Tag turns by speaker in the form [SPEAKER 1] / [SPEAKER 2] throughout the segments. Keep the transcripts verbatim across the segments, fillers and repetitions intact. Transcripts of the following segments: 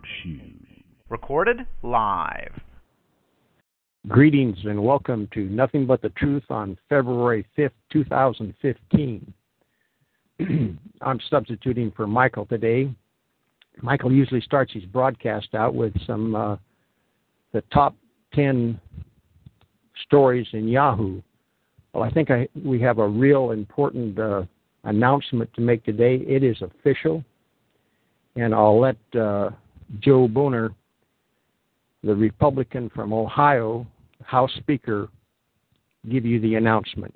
[SPEAKER 1] Shoes. Recorded live.
[SPEAKER 2] Greetings and welcome to Nothing But the Truth on February fifth, two thousand fifteen. I'm substituting for Michael today. Michael usually starts his broadcast out with some uh, the top ten stories in Yahoo. Well, I think I, we have a real important uh, announcement to make today. It is official, and I'll let uh, Joe Boner, the Republican from Ohio, House Speaker, give you the announcement.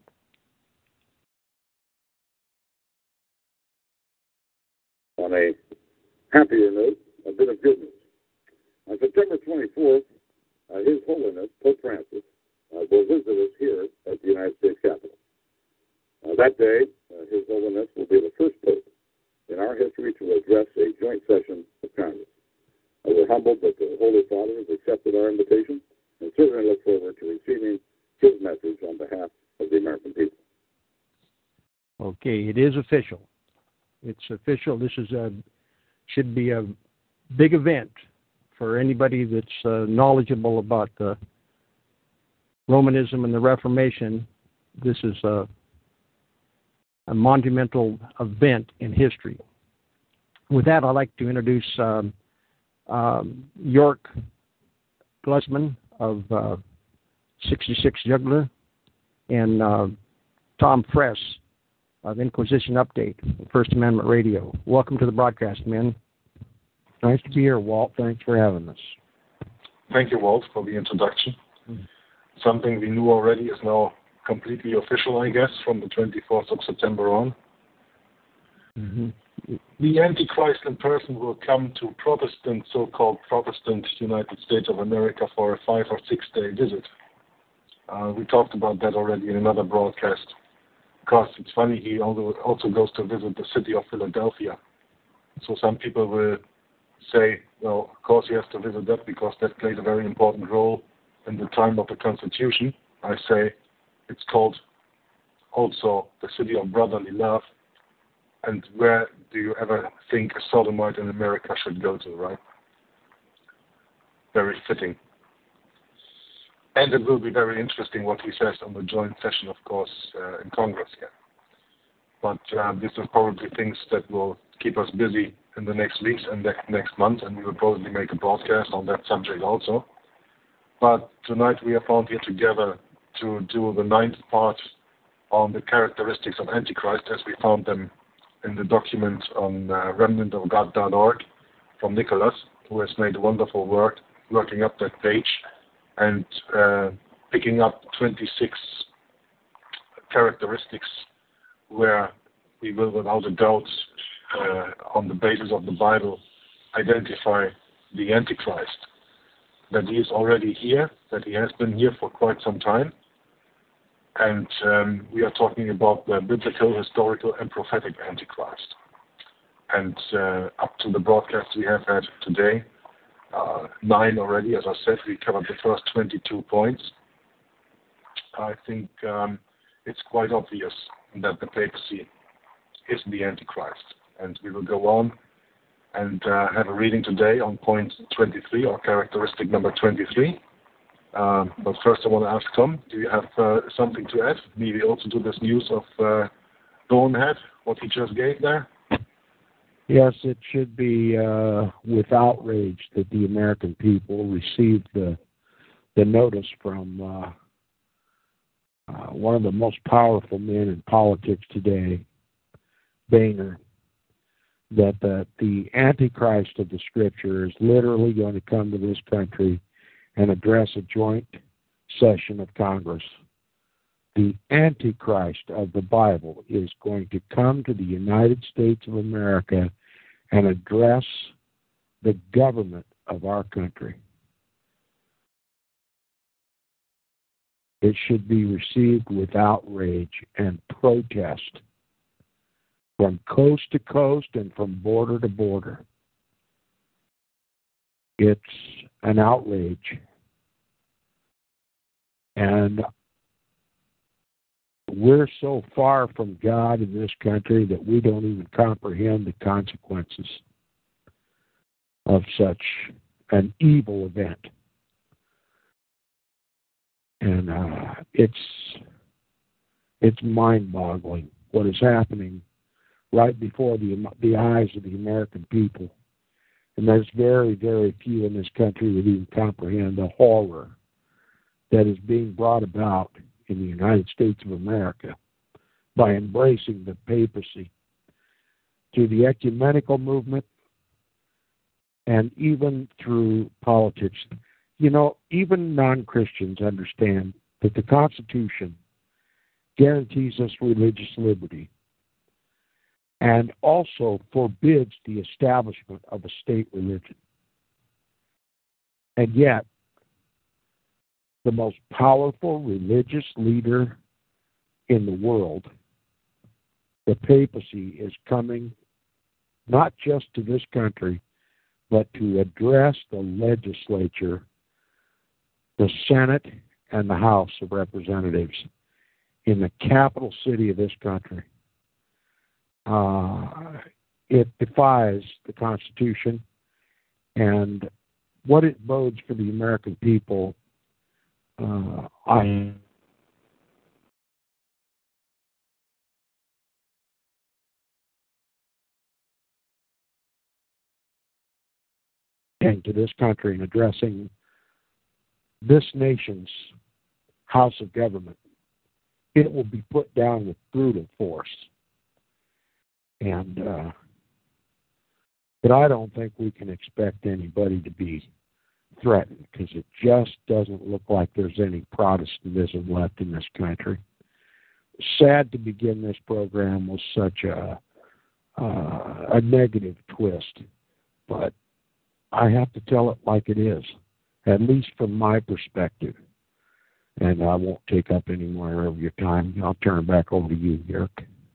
[SPEAKER 3] On a happier note, a bit of good news. On September twenty-fourth, uh, His Holiness Pope Francis uh, will visit us here at the United States Capitol. Uh, that day, uh, His Holiness will be the first Pope in our history to address a joint session of Congress. Uh, we're humbled that the Holy Father has accepted our invitation and certainly look forward to receiving his message on behalf of the American people.
[SPEAKER 2] Okay, it is official. It's official. This is a should be a big event for anybody that's uh, knowledgeable about the Romanism and the Reformation. This is a, a monumental event in history. With that, I'd like to introduce um, um, York Glusman of uh, sixty-six Juggler and uh, Tom Fress of Inquisition Update, First Amendment Radio. Welcome to the broadcast, men.
[SPEAKER 4] Nice to be here, Walt. Thanks for having us.
[SPEAKER 5] Thank you, Walt, for the introduction. Mm-hmm. Something we knew already is now completely official, I guess, from the twenty-fourth of September on. Mm-hmm. The Antichrist in person will come to Protestant, so-called Protestant United States of America for a five or six-day visit. Uh, we talked about that already in another broadcast. Because it's funny, he also goes to visit the city of Philadelphia. So some people will say, well, of course he has to visit that because that played a very important role in the time of the Constitution. I say it's called also the city of brotherly love. And where do you ever think a sodomite in America should go to, right? Very fitting. And it will be very interesting what he says on the joint session, of course, uh, in Congress here. But uh, this is probably things that will keep us busy in the next weeks and ne- next month, and we will probably make a broadcast on that subject also. But tonight we are found here together to do the ninth part on the characteristics of Antichrist as we found them in the document on uh, remnant of god dot org from Nicholas, who has made wonderful work working up that page and uh, picking up twenty-six characteristics where we will, without a doubt, uh, on the basis of the Bible, identify the Antichrist. That he is already here, that he has been here for quite some time. And um, we are talking about the biblical, historical, and prophetic Antichrist. And uh, up to the broadcast we have had today, uh, nine already, as I said, we covered the first twenty-two points. I think um, it's quite obvious that the papacy is the Antichrist. And we will go on and uh, have a reading today on point twenty-three, or characteristic number twenty-three. Um, but first I want to ask Tom, do you have uh, something to add? Maybe also to this news of uh, Bonehead, what he just gave there?
[SPEAKER 4] Yes, it should be uh, with outrage that the American people received the the notice from uh, uh, one of the most powerful men in politics today, Boehner, that the, the Antichrist of the Scripture is literally going to come to this country and address a joint session of Congress. The Antichrist of the Bible is going to come to the United States of America and address the government of our country. It should be received with outrage and protest from coast to coast and from border to border. It's an outrage. And we're so far from God in this country that we don't even comprehend the consequences. of such an evil event. And uh, it's it's mind-boggling what is happening right before the the eyes of the American people. And there's very, very few in this country that even comprehend the horror that is being brought about in the United States of America by embracing the papacy through the ecumenical movement and even through politics. You know, even non-Christians understand that the Constitution guarantees us religious liberty and also forbids the establishment of a state religion. And yet, the most powerful religious leader in the world, the papacy, is coming not just to this country, but to address the legislature, the Senate, and the House of Representatives in the capital city of this country. Uh, it defies the Constitution, and what it bodes for the American people, uh, I came to this country and addressing this nation's House of Government, it will be put down with brutal force. And uh, but I don't think we can expect anybody to be threatened, because it just doesn't look like there's any Protestantism left in this country. Sad to begin this program with such a uh, a negative twist, but I have to tell it like it is, at least from my perspective. And I won't take up any more of your time. I'll turn it back over to you, Jörg.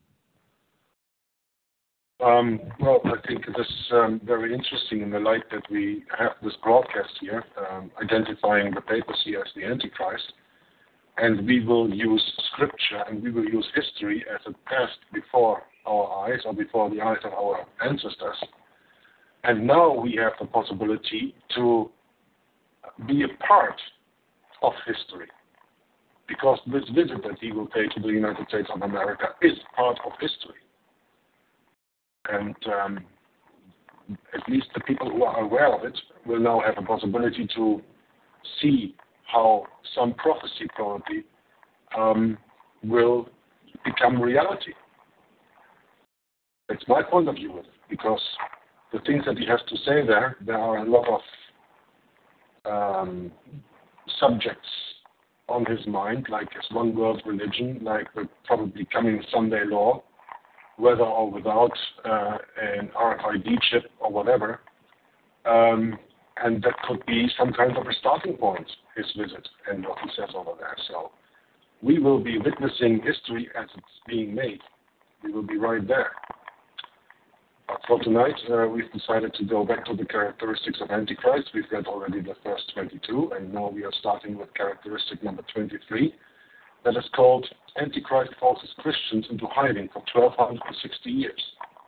[SPEAKER 5] Um, well, I think this is um, very interesting in the light that we have this broadcast here, um, identifying the papacy as the Antichrist, and we will use scripture and we will use history as it passed before our eyes or before the eyes of our ancestors. And now we have the possibility to be a part of history, because this visit that he will pay to the United States of America is part of history. And um, at least the people who are aware of it will now have a possibility to see how some prophecy probably um, will become reality. That's my point of view with it, because the things that he has to say there, there are a lot of um, subjects on his mind, like his one world religion, like the probably coming Sunday law, whether or without uh, an R F I D chip or whatever. Um, and that could be some kind of a starting point, his visit and what he says over there. So we will be witnessing history as it's being made. We will be right there. But for tonight, uh, we've decided to go back to the characteristics of Antichrist. We've read already the first twenty-two, and now we are starting with characteristic number twenty-three. That is called Antichrist forces Christians into hiding for twelve sixty years.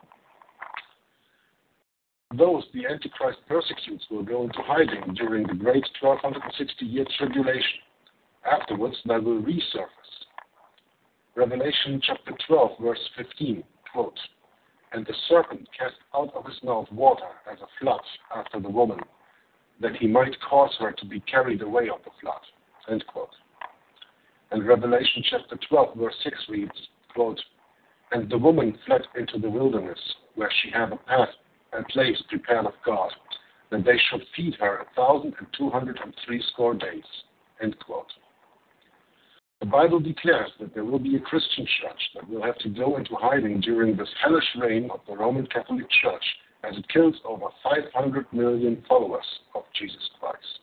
[SPEAKER 5] Those the Antichrist persecutes will go into hiding during the great twelve sixty year tribulation. Afterwards, they will resurface. Revelation chapter twelve, verse fifteen, quote, "And the serpent cast out of his mouth water as a flood after the woman, that he might cause her to be carried away of the flood," end quote. And Revelation chapter twelve, verse six reads, quote, "And the woman fled into the wilderness, where she had a path, a place prepared of God, that they should feed her a thousand and two hundred and three score days," end quote. The Bible declares that there will be a Christian church that will have to go into hiding during this hellish reign of the Roman Catholic Church, as it kills over five hundred million followers of Jesus Christ.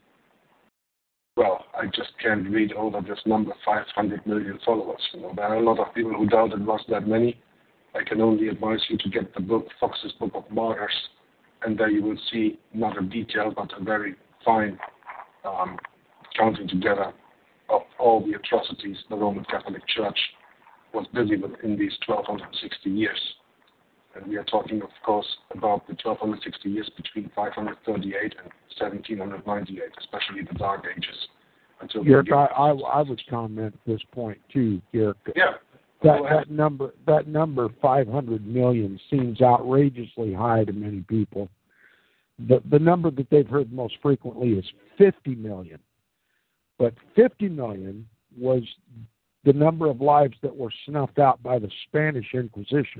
[SPEAKER 5] Well, I just can't read over this number, five hundred million followers. You know, there are a lot of people who doubt it was that many. I can only advise you to get the book, Fox's Book of Martyrs, and there you will see not a detail, but a very fine um, counting together of all the atrocities the Roman Catholic Church was busy with in these twelve sixty years. And we are talking, of course, about the twelve sixty years between five thirty-eight and seventeen ninety-eight, especially the Dark Ages. Until
[SPEAKER 4] Yerk, I, I, I would comment at this point too, Yerk.
[SPEAKER 5] Yeah.
[SPEAKER 4] That, that number, that number, five hundred million, seems outrageously high to many people. The the number that they've heard most frequently is fifty million. But fifty million was the number of lives that were snuffed out by the Spanish Inquisition.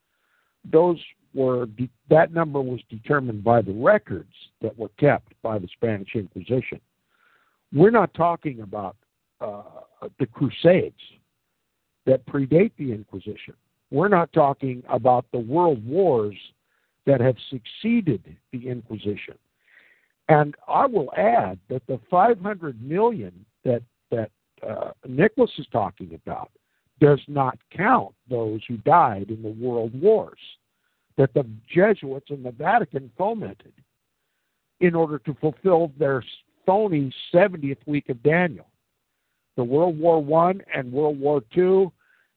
[SPEAKER 4] Those were that number was determined by the records that were kept by the Spanish Inquisition. We're not talking about uh, the Crusades that predate the Inquisition. We're not talking about the world wars that have succeeded the Inquisition. And I will add that the five hundred million that that uh, Nicholas is talking about does not count those who died in the world wars that the Jesuits and the Vatican fomented in order to fulfill their phony seventieth week of Daniel. The World War One and World War Two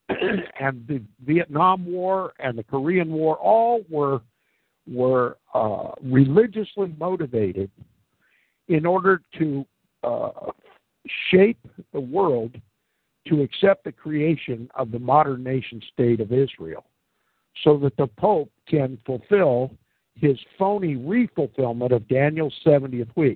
[SPEAKER 4] and the Vietnam War and the Korean War all were were uh, religiously motivated in order to uh, shape the world to accept the creation of the modern nation state of Israel so that the Pope can fulfill his phony re-fulfillment of Daniel's seventieth week.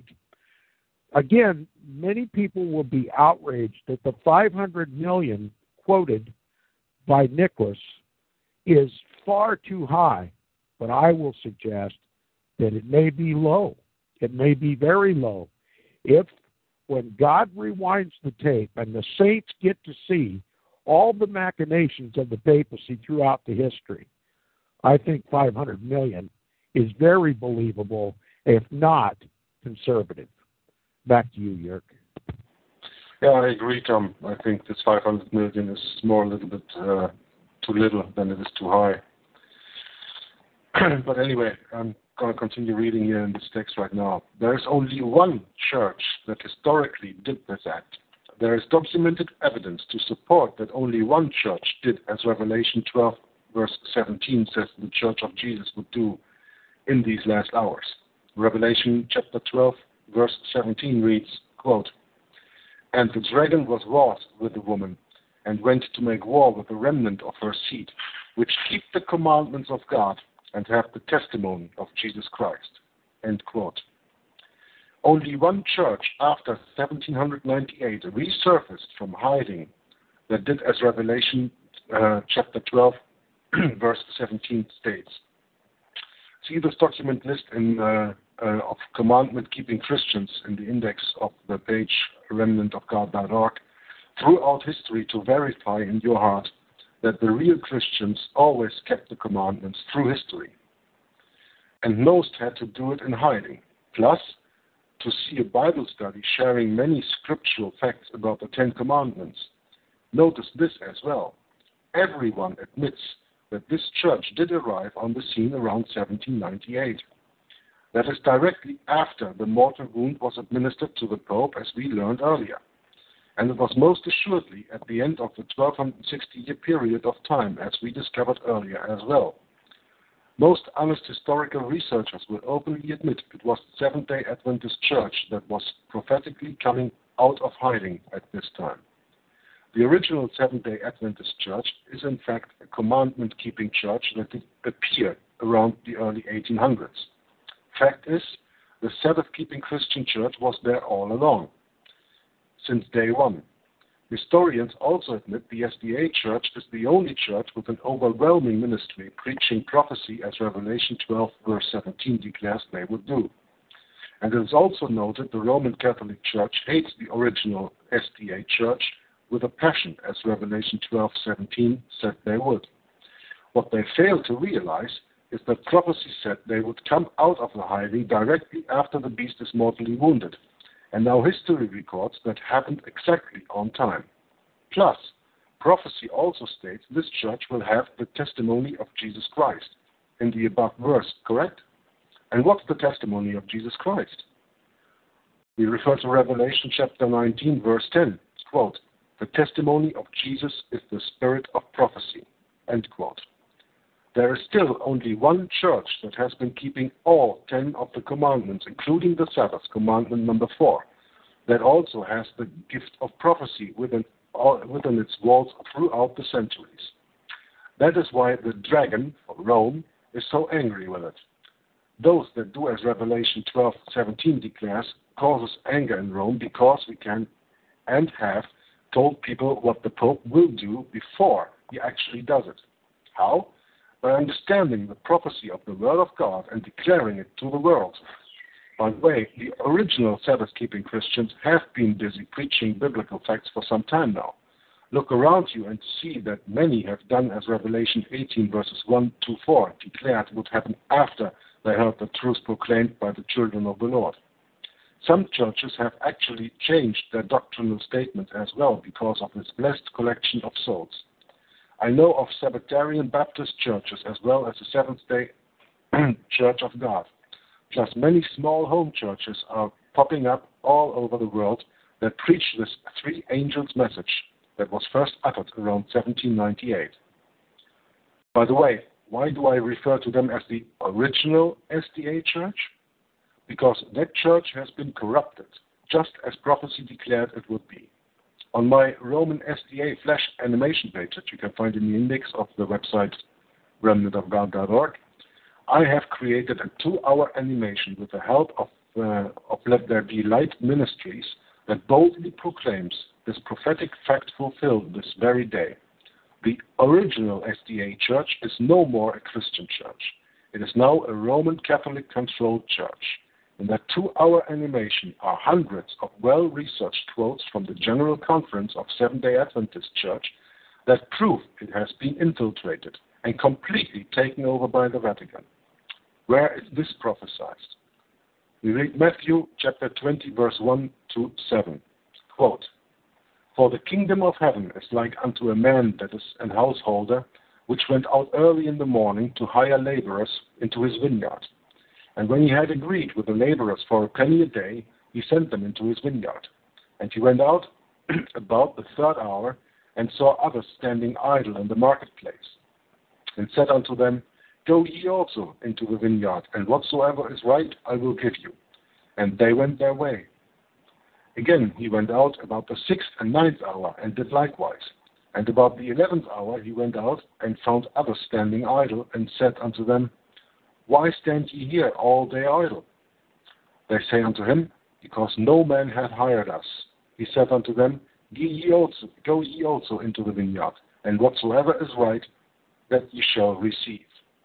[SPEAKER 4] Again, many people will be outraged that the five hundred million quoted by Nicholas is far too high, but I will suggest that it may be low. It may be very low. If, when God rewinds the tape and the saints get to see all the machinations of the papacy throughout the history, I think five hundred million is very believable, if not conservative. Back to you, Yerk.
[SPEAKER 5] Yeah, I agree, Tom. I think this five hundred million is more a little bit uh, too little than it is too high. But anyway, I'm going to continue reading here in this text right now. There is only one church that historically did this act. There is documented evidence to support that only one church did as Revelation twelve, verse seventeen says the Church of Jesus would do in these last hours. Revelation chapter twelve, verse seventeen reads, quote, "And the dragon was wroth with the woman, and went to make war with the remnant of her seed, which keep the commandments of God, and have the testimony of Jesus Christ." End quote. Only one church after seventeen ninety-eight resurfaced from hiding that did as Revelation uh, chapter twelve, verse seventeen states. See this document list in uh, uh, of commandment-keeping Christians in the index of the page remnant of god dot org throughout history to verify in your heart that the real Christians always kept the commandments through history. And most had to do it in hiding. Plus, to see a Bible study sharing many scriptural facts about the Ten Commandments. Notice this as well. Everyone admits that this church did arrive on the scene around seventeen ninety-eight. That is directly after the mortal wound was administered to the Pope, as we learned earlier. And it was most assuredly at the end of the twelve sixty year period of time, as we discovered earlier as well. Most honest historical researchers will openly admit it was the Seventh-day Adventist Church that was prophetically coming out of hiding at this time. The original Seventh-day Adventist Church is in fact a commandment-keeping church that did appear around the early eighteen hundreds. Fact is, the Sabbath-keeping Christian church was there all along, since day one. Historians also admit the S D A Church is the only church with an overwhelming ministry preaching prophecy as Revelation twelve, verse seventeen declares they would do. And it is also noted the Roman Catholic Church hates the original S D A Church with a passion, as Revelation twelve, seventeen said they would. What they fail to realize is that prophecy said they would come out of the hiding directly after the beast is mortally wounded. And now history records that happened exactly on time. Plus, prophecy also states this church will have the testimony of Jesus Christ in the above verse, correct? And what's the testimony of Jesus Christ? We refer to Revelation chapter nineteen, verse ten, quote, "The testimony of Jesus is the spirit of prophecy," end quote. there is still only one church that has been keeping all ten of the commandments, including the Sabbath, commandment number four, that also has the gift of prophecy within, within its walls throughout the centuries. That is why the dragon, Rome, is so angry with it. Those that do as Revelation twelve seventeen declares causes anger in Rome because we can and have told people what the Pope will do before he actually does it. How? By understanding the prophecy of the Word of God and declaring it to the world. By the way, the original Sabbath-keeping Christians have been busy preaching biblical facts for some time now. Look around you and see that many have done as Revelation eighteen verses one to four declared would happen after they heard the truth proclaimed by the children of the Lord. Some churches have actually changed their doctrinal statement as well because of this blessed collection of souls. I know of Sabbatarian Baptist churches as well as the Seventh-day Church of God. Plus many small home churches are popping up all over the world that preach this three angels message that was first uttered around seventeen ninety-eight. By the way, why do I refer to them as the original S D A church? Because that church has been corrupted, just as prophecy declared it would be. On my Roman S D A flash animation page that you can find in the index of the website remnant of god dot org, I have created a two-hour animation with the help of, uh, of Let There Be Light Ministries that boldly proclaims this prophetic fact fulfilled this very day. The original S D A church is no more a Christian church. It is now a Roman Catholic-controlled church. In that two-hour animation are hundreds of well-researched quotes from the General Conference of Seventh-day Adventist Church that prove it has been infiltrated and completely taken over by the Vatican. Where is this prophesied? We read Matthew chapter twenty, verse one to seven. Quote, "For the kingdom of heaven is like unto a man that is an householder, which went out early in the morning to hire laborers into his vineyard. And when he had agreed with the laborers for a penny a day, he sent them into his vineyard. And he went out about the third hour, and saw others standing idle in the marketplace, and said unto them, Go ye also into the vineyard, and whatsoever is right I will give you. And they went their way. Again he went out about the sixth and ninth hour, and did likewise. And about the eleventh hour he went out, and found others standing idle, and said unto them, Why stand ye here all day idle? They say unto him, Because no man hath hired us. He said unto them, Go ye also, go ye also into the vineyard, and whatsoever is right, that ye shall receive.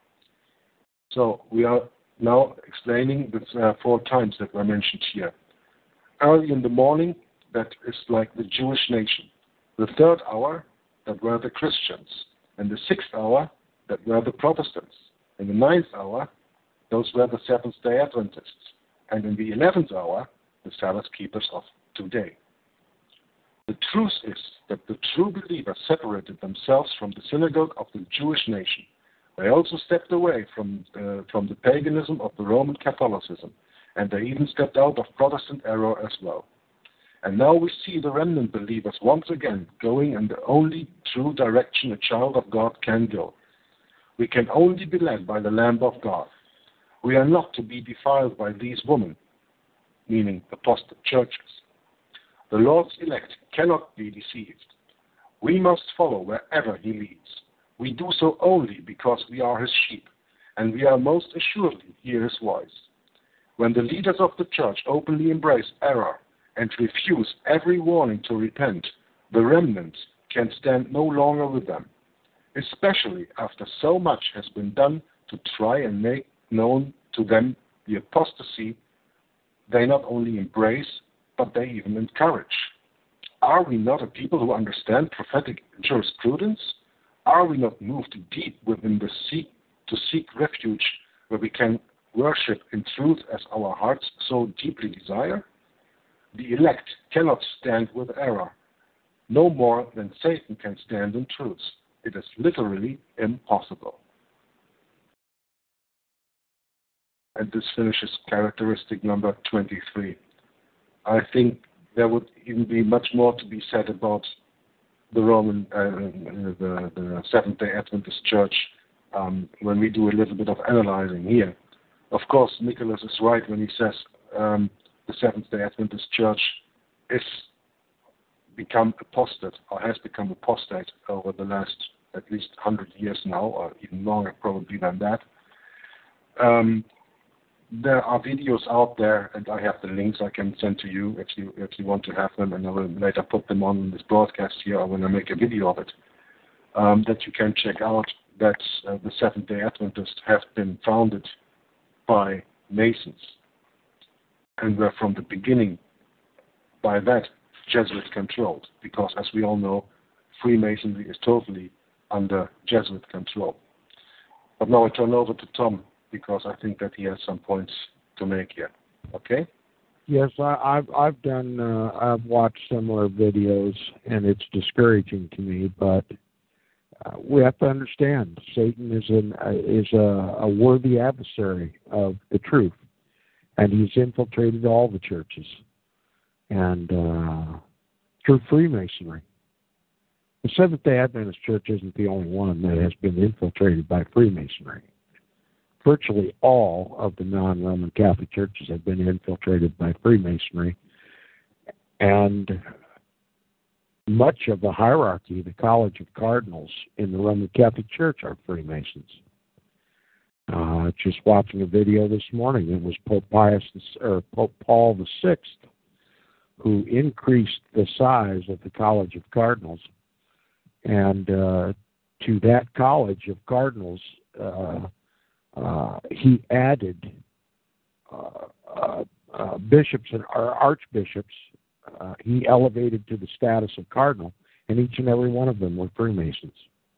[SPEAKER 5] So we are now explaining the uh, four times that were mentioned here. Early in the morning, that is like the Jewish nation. The third hour, that were the Christians. And the sixth hour, that were the Protestants. In the ninth hour, those were the Seventh-day Adventists. And in the eleventh hour, the Sabbath keepers of today. The truth is that the true believers separated themselves from the synagogue of the Jewish nation. They also stepped away from, uh, from the paganism of the Roman Catholicism, and they even stepped out of Protestant error as well. And now we see the remnant believers once again going in the only true direction a child of God can go. We can only be led by the Lamb of God. We are not to be defiled by these women, meaning apostate churches. The Lord's elect cannot be deceived. We must follow wherever he leads. We do so only because we are his sheep, and we are most assuredly hear his voice. When the leaders of the church openly embrace error and refuse every warning to repent, the remnant can stand no longer with them, especially after so much has been done to try and make known to them the apostasy they not only embrace, but they even encourage. Are we not a people who understand prophetic jurisprudence? Are we not moved deep within the sea to seek refuge where we can worship in truth as our hearts so deeply desire? The elect cannot stand with error, no more than Satan can stand in truth. It is literally impossible. And this finishes characteristic number twenty-three. I think there would even be much more to be said about the Roman, uh, the, the Seventh-day Adventist Church um, when we do a little bit of analyzing here. Of course, Nicholas is right when he says um, the Seventh-day Adventist Church is become apostate, or has become apostate over the last at least one hundred years now, or even longer probably than that. Um, there are videos out there, and I have the links I can send to you if you if you want to have them, and I will later put them on this broadcast here, or when I make a video of it, um, that you can check out, that uh, the Seventh-day Adventists have been founded by Masons, and were from the beginning, by that, Jesuit controlled, because as we all know, Freemasonry is totally under Jesuit control. But now I turn over to Tom, because I think that he has some points to make here. Okay?
[SPEAKER 4] Yes, I, I've I've done uh, I've watched similar videos, and it's discouraging to me. But uh, we have to understand, Satan is an uh, is a, a worthy adversary of the truth, and he's infiltrated all the churches, and uh, through Freemasonry. The Seventh-day Adventist Church isn't the only one that has been infiltrated by Freemasonry. Virtually all of the non-Roman Catholic churches have been infiltrated by Freemasonry, and much of the hierarchy, the College of Cardinals in the Roman Catholic Church, are Freemasons. Uh, just watching a video this morning, it was Pope Pius or Pope Paul the Sixth who increased the size of the College of Cardinals, and uh, to that College of Cardinals, uh, uh, he added uh, uh, uh, bishops and or archbishops. Uh, he elevated to the status of cardinal, and each and every one of them were Freemasons.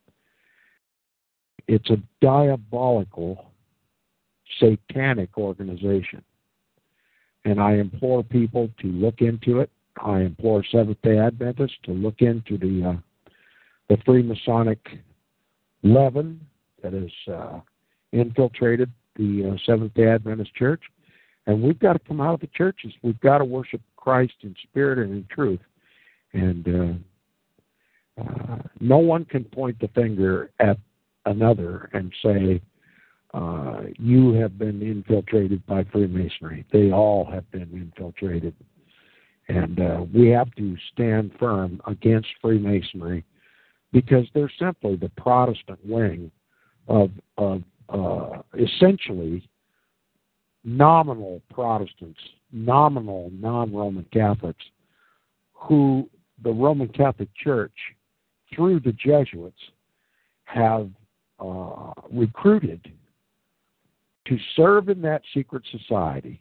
[SPEAKER 4] It's a diabolical, satanic organization, and I implore people to look into it. I implore Seventh-day Adventists to look into the uh, the Freemasonic leaven that has uh, infiltrated the uh, Seventh-day Adventist Church, and we've got to come out of the churches. We've got to worship Christ in spirit and in truth, and uh, uh, no one can point the finger at another and say, uh, you have been infiltrated by Freemasonry. They all have been infiltrated, and uh, we have to stand firm against Freemasonry, because they're simply the Protestant wing of, of uh, essentially nominal Protestants, nominal non-Roman Catholics, who the Roman Catholic Church, through the Jesuits, have uh, recruited to serve in that secret society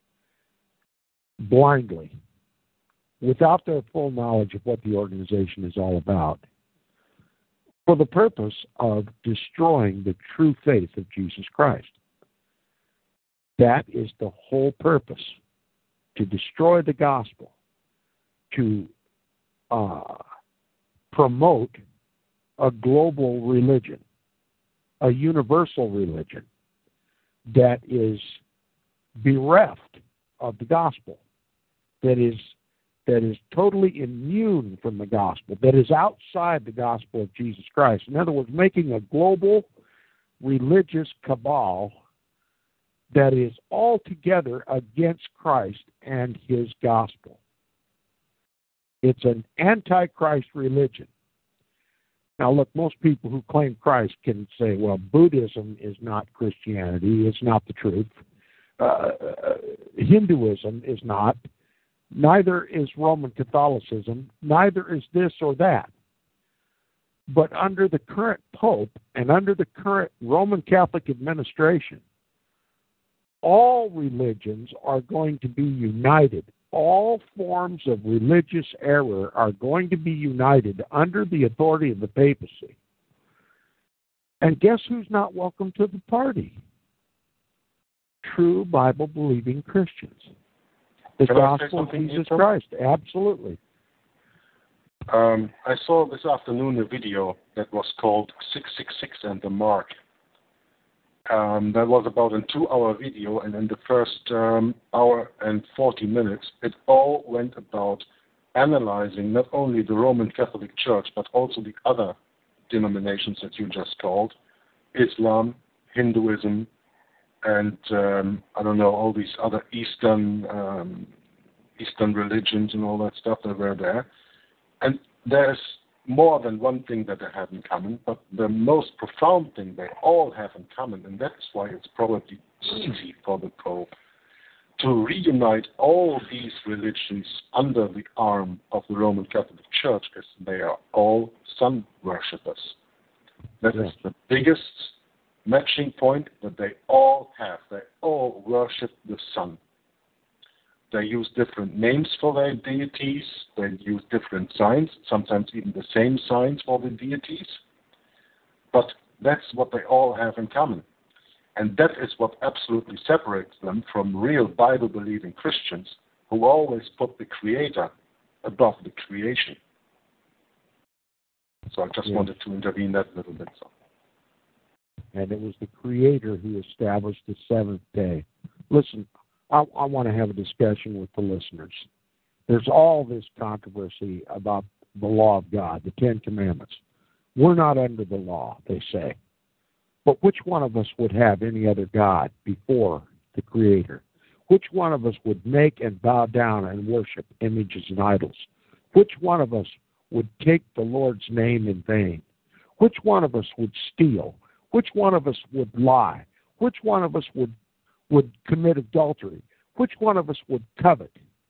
[SPEAKER 4] blindly, without their full knowledge of what the organization is all about, for the purpose of destroying the true faith of Jesus Christ. That is the whole purpose, to destroy the gospel, to uh, promote a global religion, a universal religion that is bereft of the gospel, that is that is totally immune from the gospel, that is outside the gospel of Jesus Christ. In other words, making a global religious cabal that is altogether against Christ and his gospel. It's an antichrist religion. Now, look, most people who claim Christ can say, well, Buddhism is not Christianity, it's not the truth. Uh, Hinduism is not. Neither is Roman Catholicism. Neither is this or that. But under the current Pope and under the current Roman Catholic administration, all religions are going to be united. All forms of religious error are going to be united under the authority of the papacy. And guess who's not welcome to the party? True Bible-believing Christians. The
[SPEAKER 5] Can
[SPEAKER 4] gospel of Jesus Christ, absolutely.
[SPEAKER 5] Um, I saw this afternoon a video that was called six six six and the Mark. Um, that was about a two-hour video, and in the first um, hour and forty minutes, it all went about analyzing not only the Roman Catholic Church, but also the other denominations that you just called, Islam, Hinduism, and um, I don't know, all these other Eastern um, Eastern religions and all that stuff that were there. And there's more than one thing that they have in common, but the most profound thing they all have in common, and that's why it's probably easy for the Pope to reunite all these religions under the arm of the Roman Catholic Church, is they are all sun worshippers. That is the biggest matching point that they all have. They all worship the sun. They use different names for their deities. They use different signs, sometimes even the same signs for the deities. But that's what they all have in common. And that is what absolutely separates them from real Bible-believing Christians who always put the Creator above the creation. So I just
[SPEAKER 2] yes.
[SPEAKER 5] wanted to intervene that little bit. So.
[SPEAKER 2] And it was the Creator who established the seventh day. Listen, I, I want to have a discussion with the listeners. There's all this controversy about the law of God, the Ten Commandments. We're not under the law, they say. But which one of us would have any other God before the Creator? Which one of us would make and bow down and worship images and idols? Which one of us would take the Lord's name in vain? Which one of us would steal? Which one of us would lie? Which one of us would, would commit adultery? Which one of us would covet?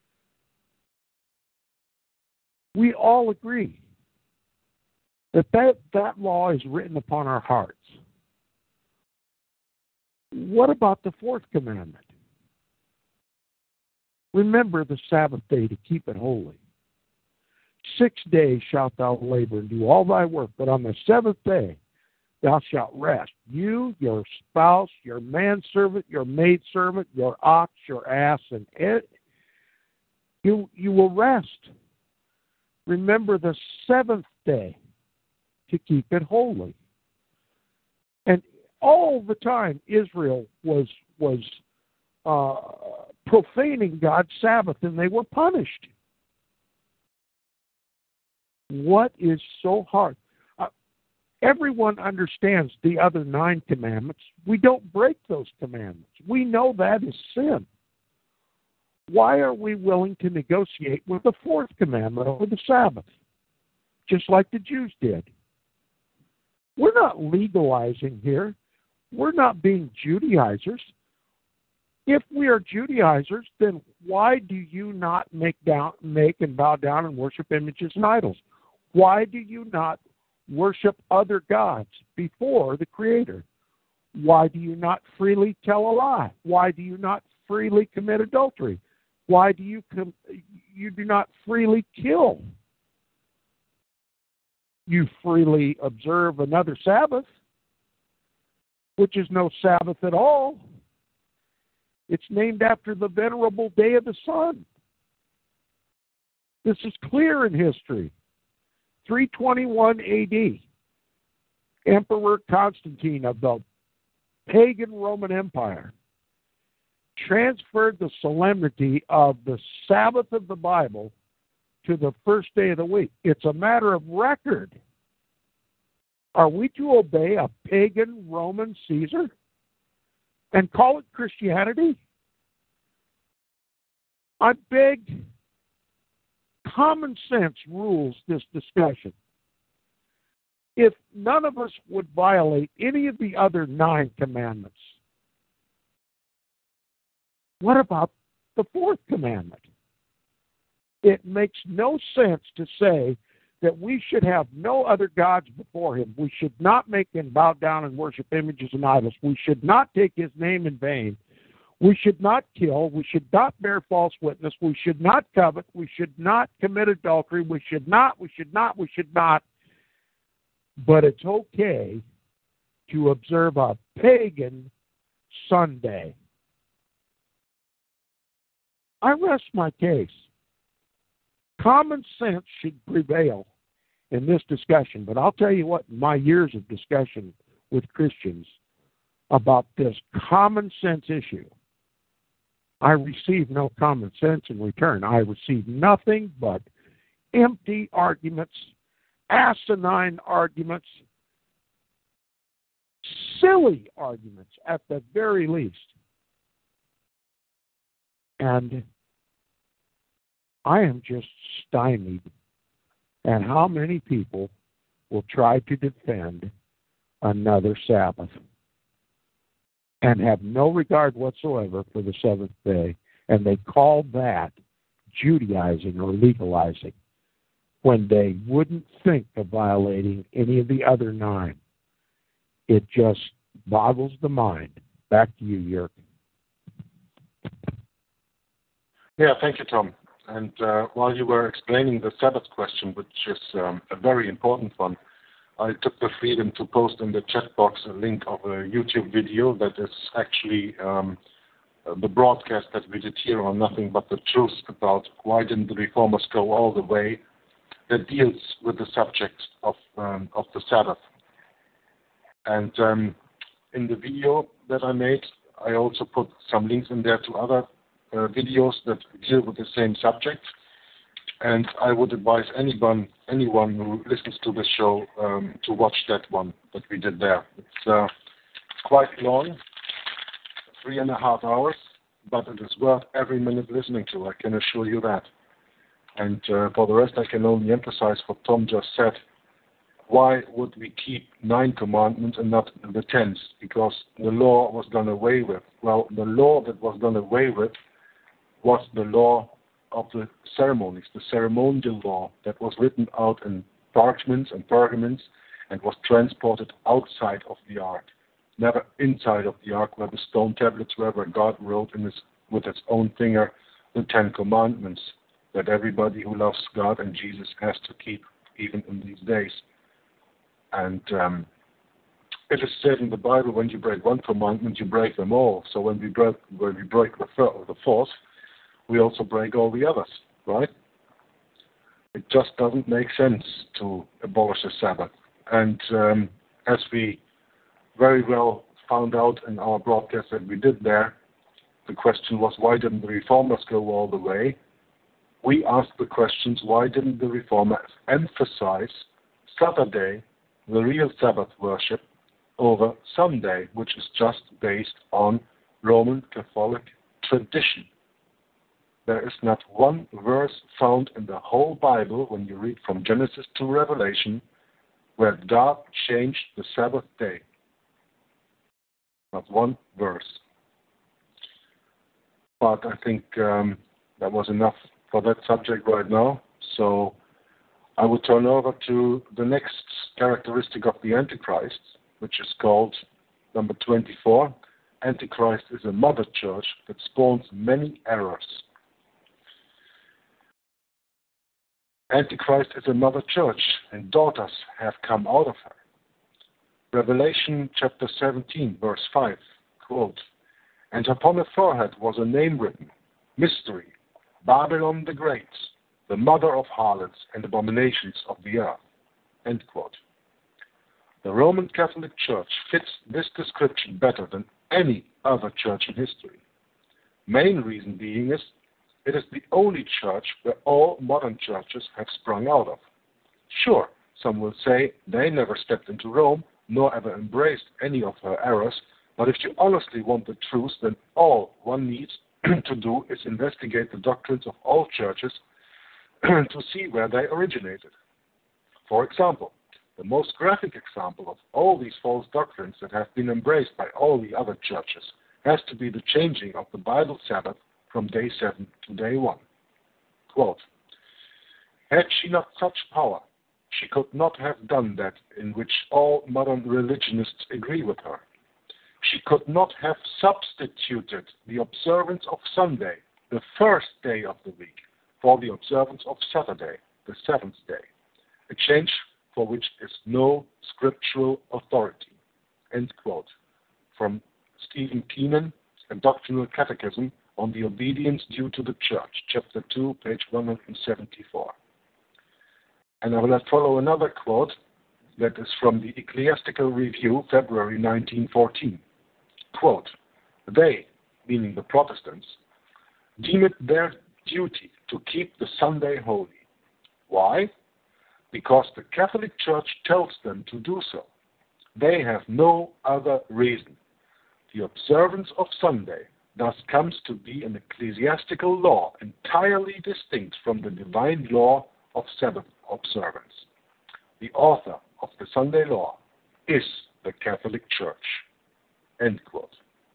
[SPEAKER 2] We all agree that that, that law is written upon our hearts. What about the fourth commandment? Remember the Sabbath day to keep it holy. Six days shalt thou labor and do all thy work, but on the seventh day thou shalt rest. You, your spouse, your manservant, your maidservant, your ox, your ass, and it, you, you will rest. Remember the seventh day to keep it holy. And all the time Israel was was uh, profaning God's Sabbath, and they were punished. What is so hard? Uh, everyone understands the other nine commandments. We don't break those commandments. We know that is sin. Why are we willing to negotiate with the fourth commandment over the Sabbath, just like the Jews did? We're not legalizing here. We're not being Judaizers. If we are Judaizers, then why do you not make down, make and bow down and worship images and idols? Why do you not worship other gods before the Creator? Why do you not freely tell a lie? Why do you not freely commit adultery? Why do you com- you do not freely kill? You freely observe another Sabbath, which is no Sabbath at all. It's named after the venerable day of the sun. This is clear in history. three twenty-one A D, Emperor Constantine of the pagan Roman Empire transferred the solemnity of the Sabbath of the Bible to the first day of the week. It's a matter of record. Are we to obey a pagan Roman Caesar and call it Christianity? I beg, common sense rules this discussion. If none of us would violate any of the other nine commandments, what about the fourth commandment? It makes no sense to say that we should have no other gods before him. We should not make and bow down and worship images and idols. We should not take his name in vain. We should not kill. We should not bear false witness. We should not covet. We should not commit adultery. We should not, we should not, we should not. But it's okay to observe a pagan Sunday. I rest my case. Common sense should prevail in this discussion, but I'll tell you what, in my years of discussion with Christians about this common sense issue, I receive no common sense in return. I receive nothing but empty arguments, asinine arguments,
[SPEAKER 4] silly arguments at the very least. And I am just stymied at how many people will try to defend another Sabbath and have no regard whatsoever for the seventh day, and they call that Judaizing or legalizing when they wouldn't think of violating any of the other nine. It just boggles the mind. Back to you, Jörg.
[SPEAKER 5] Yeah, thank you, Tom. And uh, while you were explaining the Sabbath question, which is um, a very important one, I took the freedom to post in the chat box a link of a YouTube video that is actually um, the broadcast that we did here on Nothing But the Truth about why didn't the Reformers go all the way, that deals with the subject of um, of the Sabbath. And um, in the video that I made, I also put some links in there to other uh, videos that deal with the same subject. And I would advise anyone anyone who listens to this show um, to watch that one that we did there. It's, uh, it's quite long, three and a half hours, but it is worth every minute listening to, I can assure you that. And uh, for the rest, I can only emphasize what Tom just said. Why would we keep nine commandments and not the tenth? Because the law was done away with. Well, the law that was done away with was the law of the ceremonies, the ceremonial law that was written out in parchments and pergaments and was transported outside of the ark, never inside of the ark where the stone tablets were, where God wrote in his, with his own finger the Ten Commandments that everybody who loves God and Jesus has to keep even in these days. And um, it is said in the Bible, when you break one commandment, you break them all. So when we break, when we break the, third, the fourth, we also break all the others, right? It just doesn't make sense to abolish the Sabbath. And um, as we very well found out in our broadcast that we did there, the question was, why didn't the Reformers go all the way? We asked the questions, why didn't the Reformers emphasize Saturday, the real Sabbath worship, over Sunday, which is just based on Roman Catholic tradition? There is not one verse found in the whole Bible, when you read from Genesis to Revelation, where God changed the Sabbath day. Not one verse. But I think um, that was enough for that subject right now. So I will turn over to the next characteristic of the Antichrist, which is called number twenty-four. Antichrist is a mother church that spawns many errors. Antichrist is a mother church, and daughters have come out of her. Revelation chapter seventeen, verse five, quote, "And upon her forehead was a name written, Mystery, Babylon the Great, the mother of harlots and abominations of the earth." End quote. The Roman Catholic Church fits this description better than any other church in history. Main reason being is it is the only church where all modern churches have sprung out of. Sure, some will say they never stepped into Rome, nor ever embraced any of her errors, but if you honestly want the truth, then all one needs to do is investigate the doctrines of all churches to see where they originated. For example, the most graphic example of all these false doctrines that have been embraced by all the other churches has to be the changing of the Bible Sabbath from day seven to day one. Quote, "Had she not such power, she could not have done that in which all modern religionists agree with her. She could not have substituted the observance of Sunday, the first day of the week, for the observance of Saturday, the seventh day, a change for which is no scriptural authority." End quote. From Stephen Keenan, A Doctrinal Catechism on the Obedience Due to the Church, Chapter two, page one hundred seventy-four. And I will follow another quote that is from the Ecclesiastical Review, February nineteen fourteen. Quote, "They," meaning the Protestants, "deem it their duty to keep the Sunday holy. Why? Because the Catholic Church tells them to do so. They have no other reason. The observance of Sunday thus comes to be an ecclesiastical law entirely distinct from the divine law of Sabbath observance. The author of the Sunday law is the Catholic Church. End quote.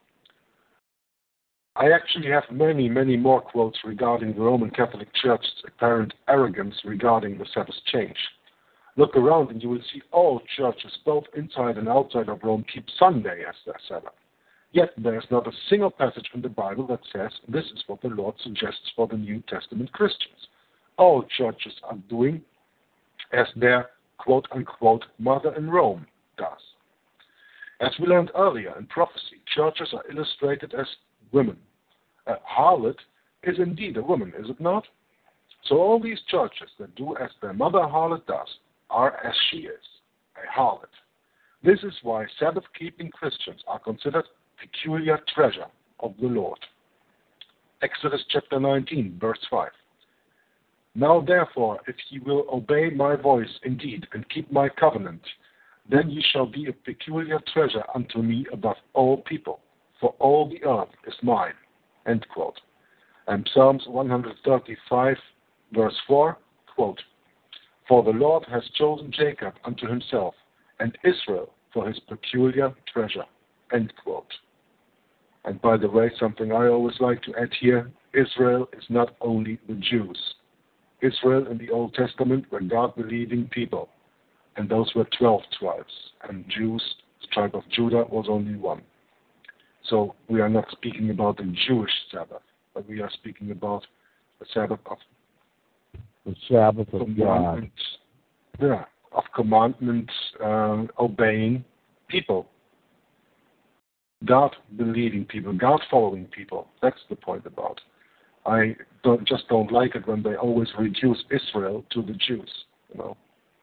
[SPEAKER 5] I actually have many, many more quotes regarding the Roman Catholic Church's apparent arrogance regarding the Sabbath change. Look around and you will see all churches, both inside and outside of Rome, keep Sunday as their Sabbath. Yet there is not a single passage in the Bible that says this is what the Lord suggests for the New Testament Christians. All churches are doing as their quote-unquote mother in Rome does. As we learned earlier in prophecy, churches are illustrated as women. A harlot is indeed a woman, is it not? So all these churches that do as their mother harlot does are as she is, a harlot. This is why Sabbath-keeping Christians are considered peculiar treasure of the Lord. Exodus chapter nineteen, verse five. Now therefore, if ye will obey my voice indeed, and keep my covenant, then ye shall be a peculiar treasure unto me above all people, for all the earth is mine. End quote. And Psalms one thirty-five, verse four, quote, For the Lord has chosen Jacob unto himself, and Israel for his peculiar treasure. End quote. And by the way, something I always like to add here, Israel is not only the Jews. Israel in the Old Testament were God-believing people, and those were twelve tribes, and Jews, the tribe of Judah, was only one. So we are not speaking about the Jewish Sabbath, but we are speaking about the Sabbath of
[SPEAKER 4] the Sabbath of God.
[SPEAKER 5] Yeah, of commandment uh, obeying people. God-believing people, God-following people. That's the point about it. I don't, just don't like it when they always reduce Israel to the Jews, you know.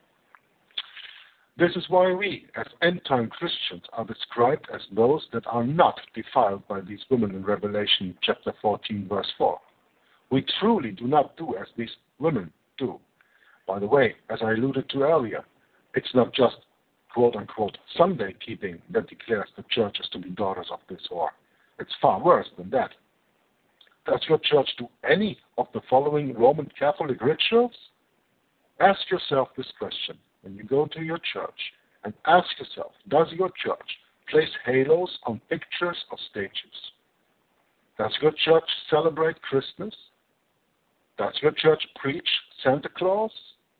[SPEAKER 5] This is why we, as end-time Christians, are described as those that are not defiled by these women in Revelation chapter fourteen, verse four. We truly do not do as these women do. By the way, as I alluded to earlier, it's not just quote-unquote Sunday keeping that declares the churches to be daughters of this whore. It's far worse than that. Does your church do any of the following Roman Catholic rituals? Ask yourself this question when you go to your church, and ask yourself, does your church place halos on pictures or statues? Does your church celebrate Christmas? Does your church preach Santa Claus?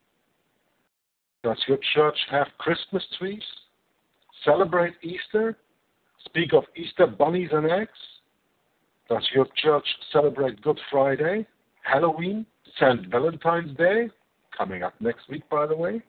[SPEAKER 5] Does your church have Christmas trees? Celebrate Easter? Speak of Easter bunnies and eggs? Does your church celebrate Good Friday, Halloween, Saint Valentine's Day, coming up next week, by the way?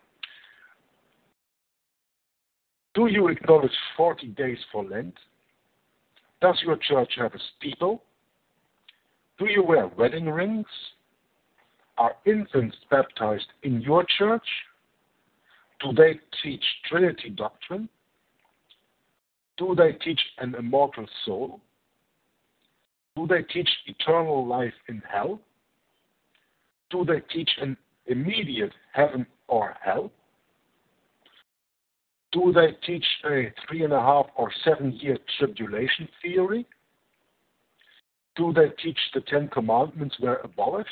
[SPEAKER 5] Do you acknowledge forty days for Lent? Does your church have a steeple? Do you wear wedding rings? Are infants baptized in your church? Do they teach Trinity doctrine? Do they teach an immortal soul? Do they teach eternal life in hell? Do they teach an immediate heaven or hell? Do they teach a three and a half or seven year tribulation theory? Do they teach the Ten Commandments were abolished?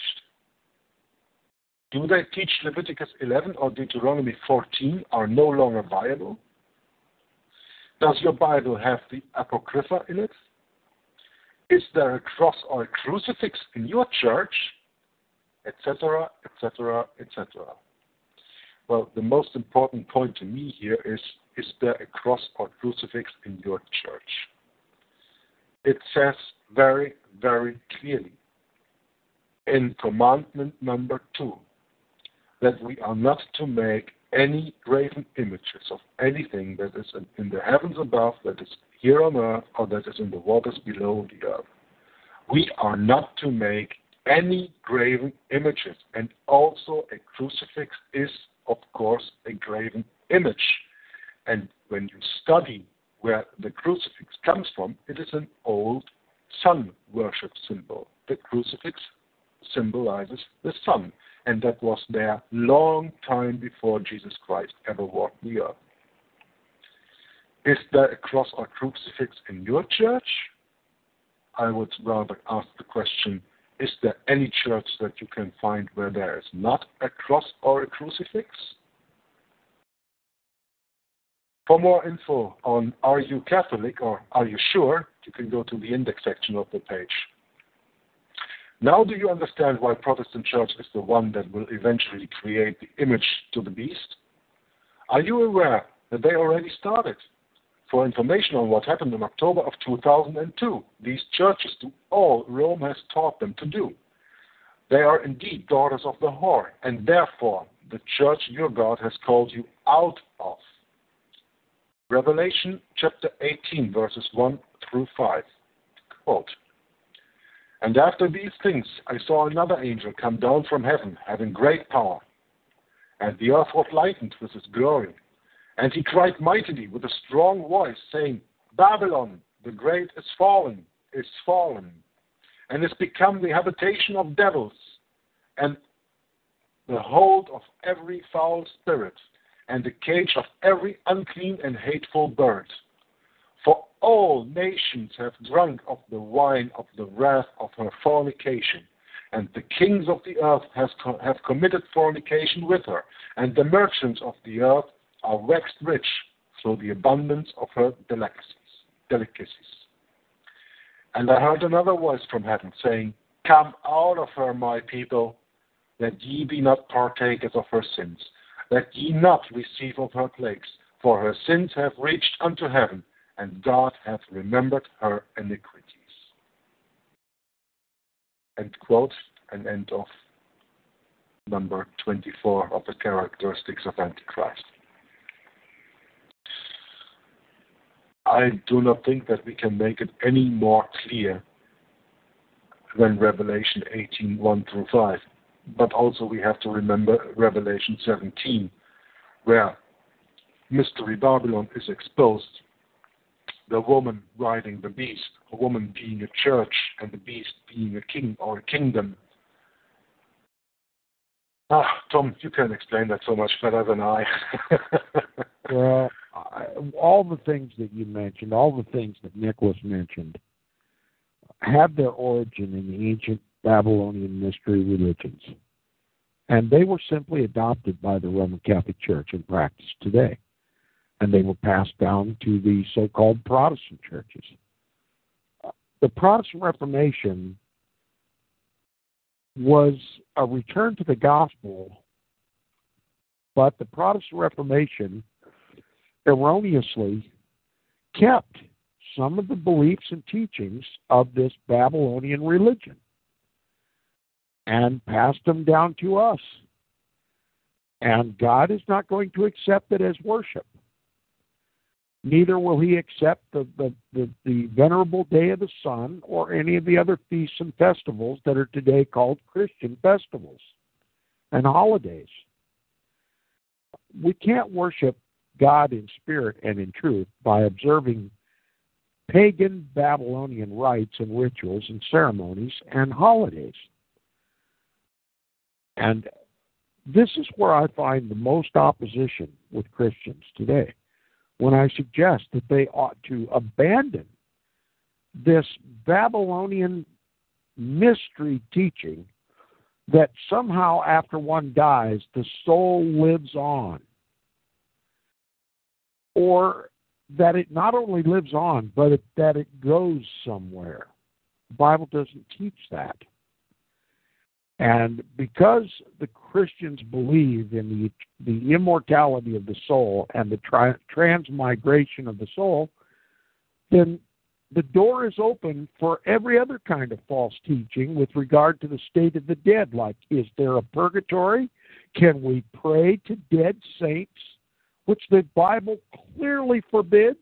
[SPEAKER 5] Do they teach Leviticus eleven or Deuteronomy fourteen are no longer viable? Does your Bible have the Apocrypha in it? Is there a cross or a crucifix in your church? Etc., et cetera, et cetera. Well, the most important point to me here is, is there a cross or crucifix in your church? It says very, very clearly in commandment number two that we are not to make any graven images of anything that is in the heavens above, that is here on earth, or that is in the waters below the earth. We are not to make any graven images, and also a crucifix is, of course, a graven image. And when you study where the crucifix comes from, it is an old sun worship symbol. The crucifix symbolizes the sun, and that was there long time before Jesus Christ ever walked the earth. Is there a cross or crucifix in your church? I would rather ask the question, is there any church that you can find where there is not a cross or a crucifix? For more info on Are You Catholic or Are You Sure, you can go to the index section of the page. Now do you understand why Protestant Church is the one that will eventually create the image to the beast? Are you aware that they already started? For information on what happened in October of two thousand two, these churches do all Rome has taught them to do. They are indeed daughters of the whore, and therefore the church your God has called you out of. Revelation chapter eighteen, verses one through five. Quote, "And after these things I saw another angel come down from heaven, having great power. And the earth was lightened with his glory. And he cried mightily with a strong voice, saying, Babylon, the great is fallen, is fallen, and is become the habitation of devils, and the hold of every foul spirit, and the cage of every unclean and hateful bird. For all nations have drunk of the wine of the wrath of her fornication, and the kings of the earth has co- have committed fornication with her, and the merchants of the earth are waxed rich through the abundance of her delicacies. delicacies. And I heard another voice from heaven saying, Come out of her, my people, that ye be not partakers of her sins, that ye not receive of her plagues, for her sins have reached unto heaven, and God hath remembered her iniquities." End quote, and end of number twenty-four of the characteristics of Antichrist. I do not think that we can make it any more clear than Revelation eighteen, one through five. But also we have to remember Revelation seventeen, where Mystery Babylon is exposed. The woman riding the beast, a woman being a church, and the beast being a king or a kingdom. Ah, Tom, you can explain that so much better than I.
[SPEAKER 4] Well, I, all the things that you mentioned, all the things that Nicholas mentioned, have their origin in the ancient Babylonian mystery religions. And they were simply adopted by the Roman Catholic Church in practice today. And they were passed down to the so-called Protestant churches. The Protestant Reformation was a return to the gospel, but the Protestant Reformation erroneously kept some of the beliefs and teachings of this Babylonian religion and passed them down to us. And God is not going to accept it as worship. Neither will he accept the, the, the, the venerable day of the sun or any of the other feasts and festivals that are today called Christian festivals and holidays. We can't worship God in spirit and in truth by observing pagan Babylonian rites and rituals and ceremonies and holidays. And this is where I find the most opposition with Christians today, when I suggest that they ought to abandon this Babylonian mystery teaching that somehow after one dies, the soul lives on. Or that it not only lives on, but it, that it goes somewhere. The Bible doesn't teach that. And because the Christians believe in the, the immortality of the soul and the tri- transmigration of the soul, then the door is open for every other kind of false teaching with regard to the state of the dead. Like, is there a purgatory? Can we pray to dead saints, which the Bible clearly forbids?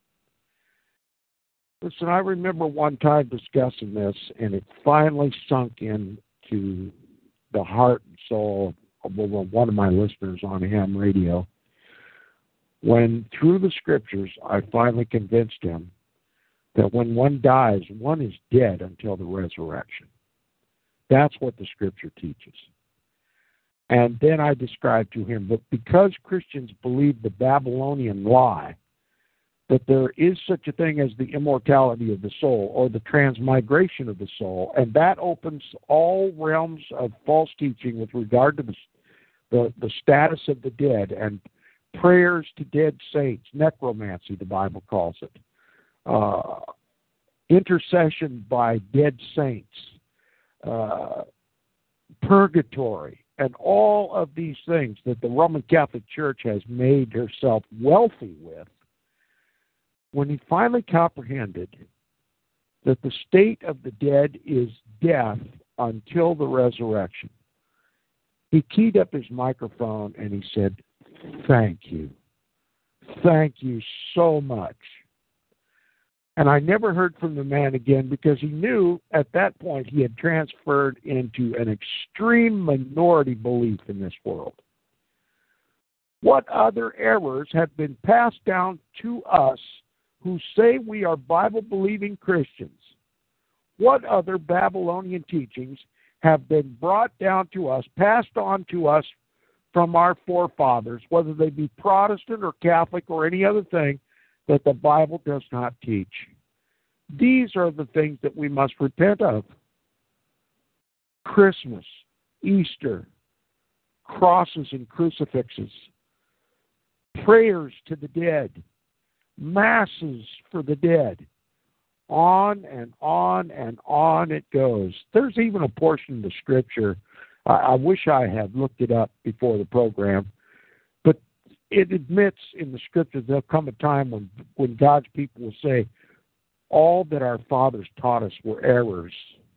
[SPEAKER 4] Listen, I remember one time discussing this, and it finally sunk in to the heart and soul of one of my listeners on ham radio, when through the scriptures I finally convinced him that when one dies, one is dead until the resurrection. That's what the scripture teaches. And then I described to him that because Christians believe the Babylonian lie that there is such a thing as the immortality of the soul or the transmigration of the soul, and that opens all realms of false teaching with regard to the, the, the status of the dead and prayers to dead saints, necromancy, the Bible calls it, uh, intercession by dead saints, uh, purgatory, and all of these things that the Roman Catholic Church has made herself wealthy with. When he finally comprehended that the state of the dead is death until the resurrection, he keyed up his microphone and he said, "Thank you. Thank you so much." And I never heard from the man again because he knew at that point he had transferred into an extreme minority belief in this world. What other errors have been passed down to us who say we are Bible-believing Christians? What other Babylonian teachings have been brought down to us, passed on to us from our forefathers, whether they be Protestant or Catholic or any other thing, that the Bible does not teach? These are the things that we must repent of. Christmas, Easter, crosses and crucifixes, prayers to the dead, masses for the dead. On and on and on it goes. There's even a portion of the Scripture, I, I wish I had looked it up before the program, but it admits in the Scriptures there'll come a time when, when God's people will say, all that our fathers taught us were errors.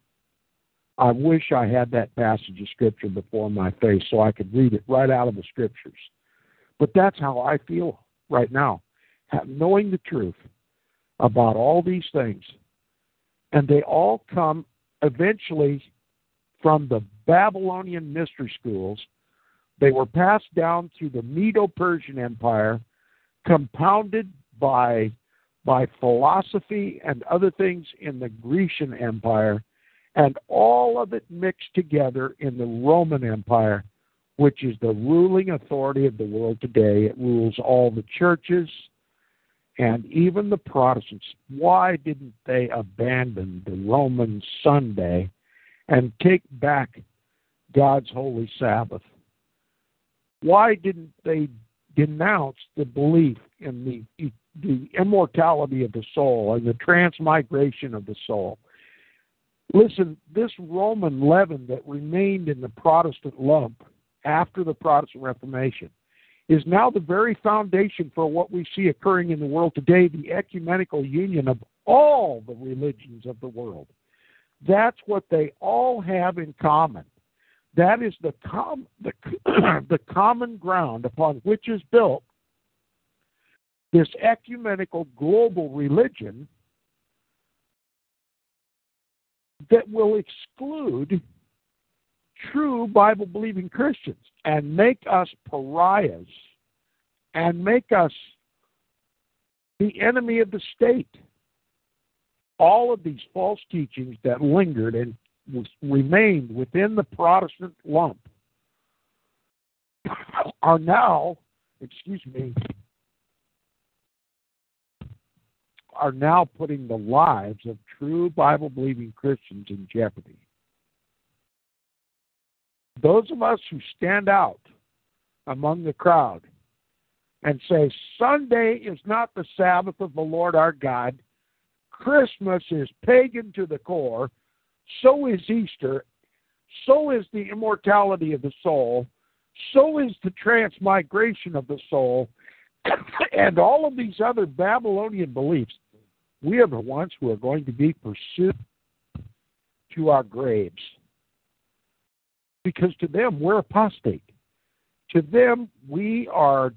[SPEAKER 4] I wish I had that passage of Scripture before my face so I could read it right out of the Scriptures. But that's how I feel right now, knowing the truth about all these things. And they all come eventually from the Babylonian mystery schools. They were passed down through the Medo-Persian Empire, compounded by, by philosophy and other things in the Grecian Empire, and all of it mixed together in the Roman Empire, which is the ruling authority of the world today. It rules all the churches and even the Protestants. Why didn't they abandon the Roman Sunday and take back God's holy Sabbath? Why didn't they denounce the belief in the, the immortality of the soul and the transmigration of the soul? Listen, this Roman leaven that remained in the Protestant lump after the Protestant Reformation is now the very foundation for what we see occurring in the world today, the ecumenical union of all the religions of the world. That's what they all have in common. That is the, com- the, the common ground upon which is built this ecumenical global religion that will exclude true Bible-believing Christians and make us pariahs and make us the enemy of the state. All of these false teachings that lingered and was, remained within the Protestant lump are now, excuse me, are now putting the lives of true Bible-believing Christians in jeopardy. Those of us who stand out among the crowd and say, Sunday is not the Sabbath of the Lord our God, Christmas is pagan to the core, so is Easter, so is the immortality of the soul, so is the transmigration of the soul, and all of these other Babylonian beliefs, we are the ones who are going to be pursued to our graves. Because to them, we're apostate. To them, we are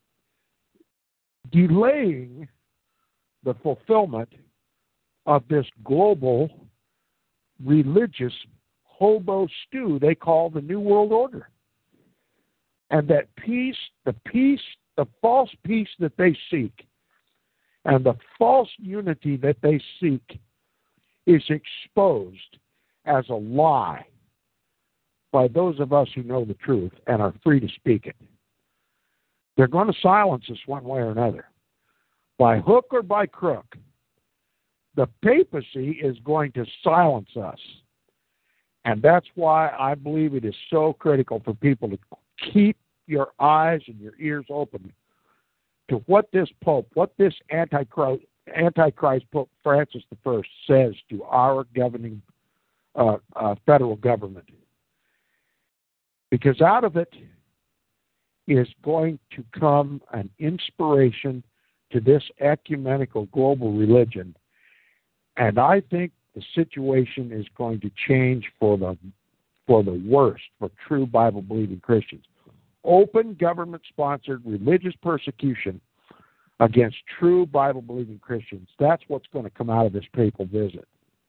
[SPEAKER 4] delaying the fulfillment of this global religious hobo stew they call the New World Order. And that peace, the peace, the false peace that they seek, and the false unity that they seek is exposed as a lie by those of us who know the truth and are free to speak it. They're going to silence us one way or another. by hook or by crook, the papacy is going to silence us. And that's why I believe it is so critical for people to keep your eyes and your ears open to what this Pope, what this Antichrist, Antichrist Pope Francis the First says to our governing uh, uh, federal government. Because out of it is going to come an inspiration to this ecumenical global religion. And I think the situation is going to change for the for the worst for true Bible-believing Christians. Open government-sponsored religious persecution against true Bible-believing Christians. That's what's going to come out of this papal visit.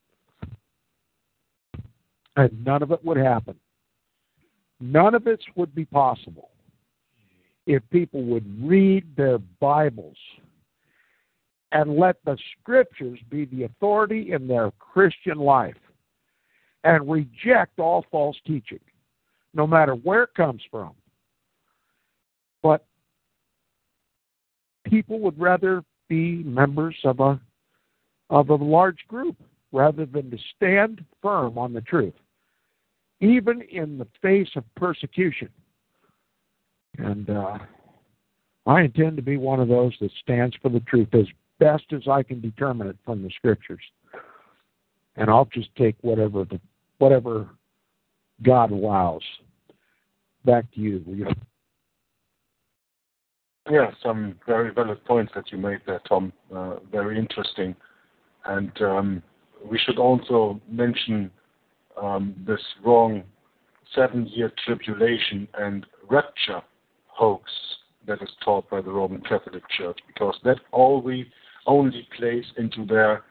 [SPEAKER 4] And none of it would happen. None of it would be possible if people would read their Bibles and let the Scriptures be the authority in their Christian life and reject all false teaching, no matter where it comes from. But people would rather be members of a of a large group rather than to stand firm on the truth, even in the face of persecution. And uh, I intend to be one of those that stands for the truth as best as I can determine it from the Scriptures. And I'll just take whatever the whatever God allows. Back to you, William.
[SPEAKER 5] Yeah, some very valid points that you made there, Tom. Uh, very interesting. And um, we should also mention um, this wrong seven-year tribulation and rapture hoax that is taught by the Roman Catholic Church, because that always only plays into their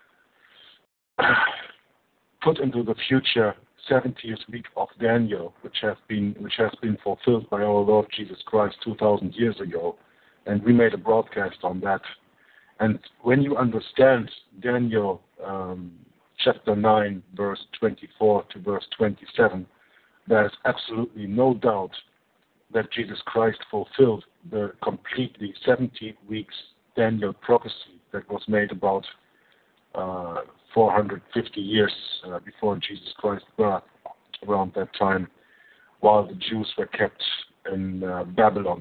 [SPEAKER 5] put into the future seventieth week of Daniel, which has been which has been fulfilled by our Lord Jesus Christ two thousand years ago, and we made a broadcast on that. And when you understand Daniel um, chapter nine, verse twenty-four to verse twenty-seven, there is absolutely no doubt that Jesus Christ fulfilled the completely seventy weeks Daniel prophecy that was made about uh, four hundred fifty years uh, before Jesus Christ's birth, around that time, while the Jews were kept in uh, Babylon.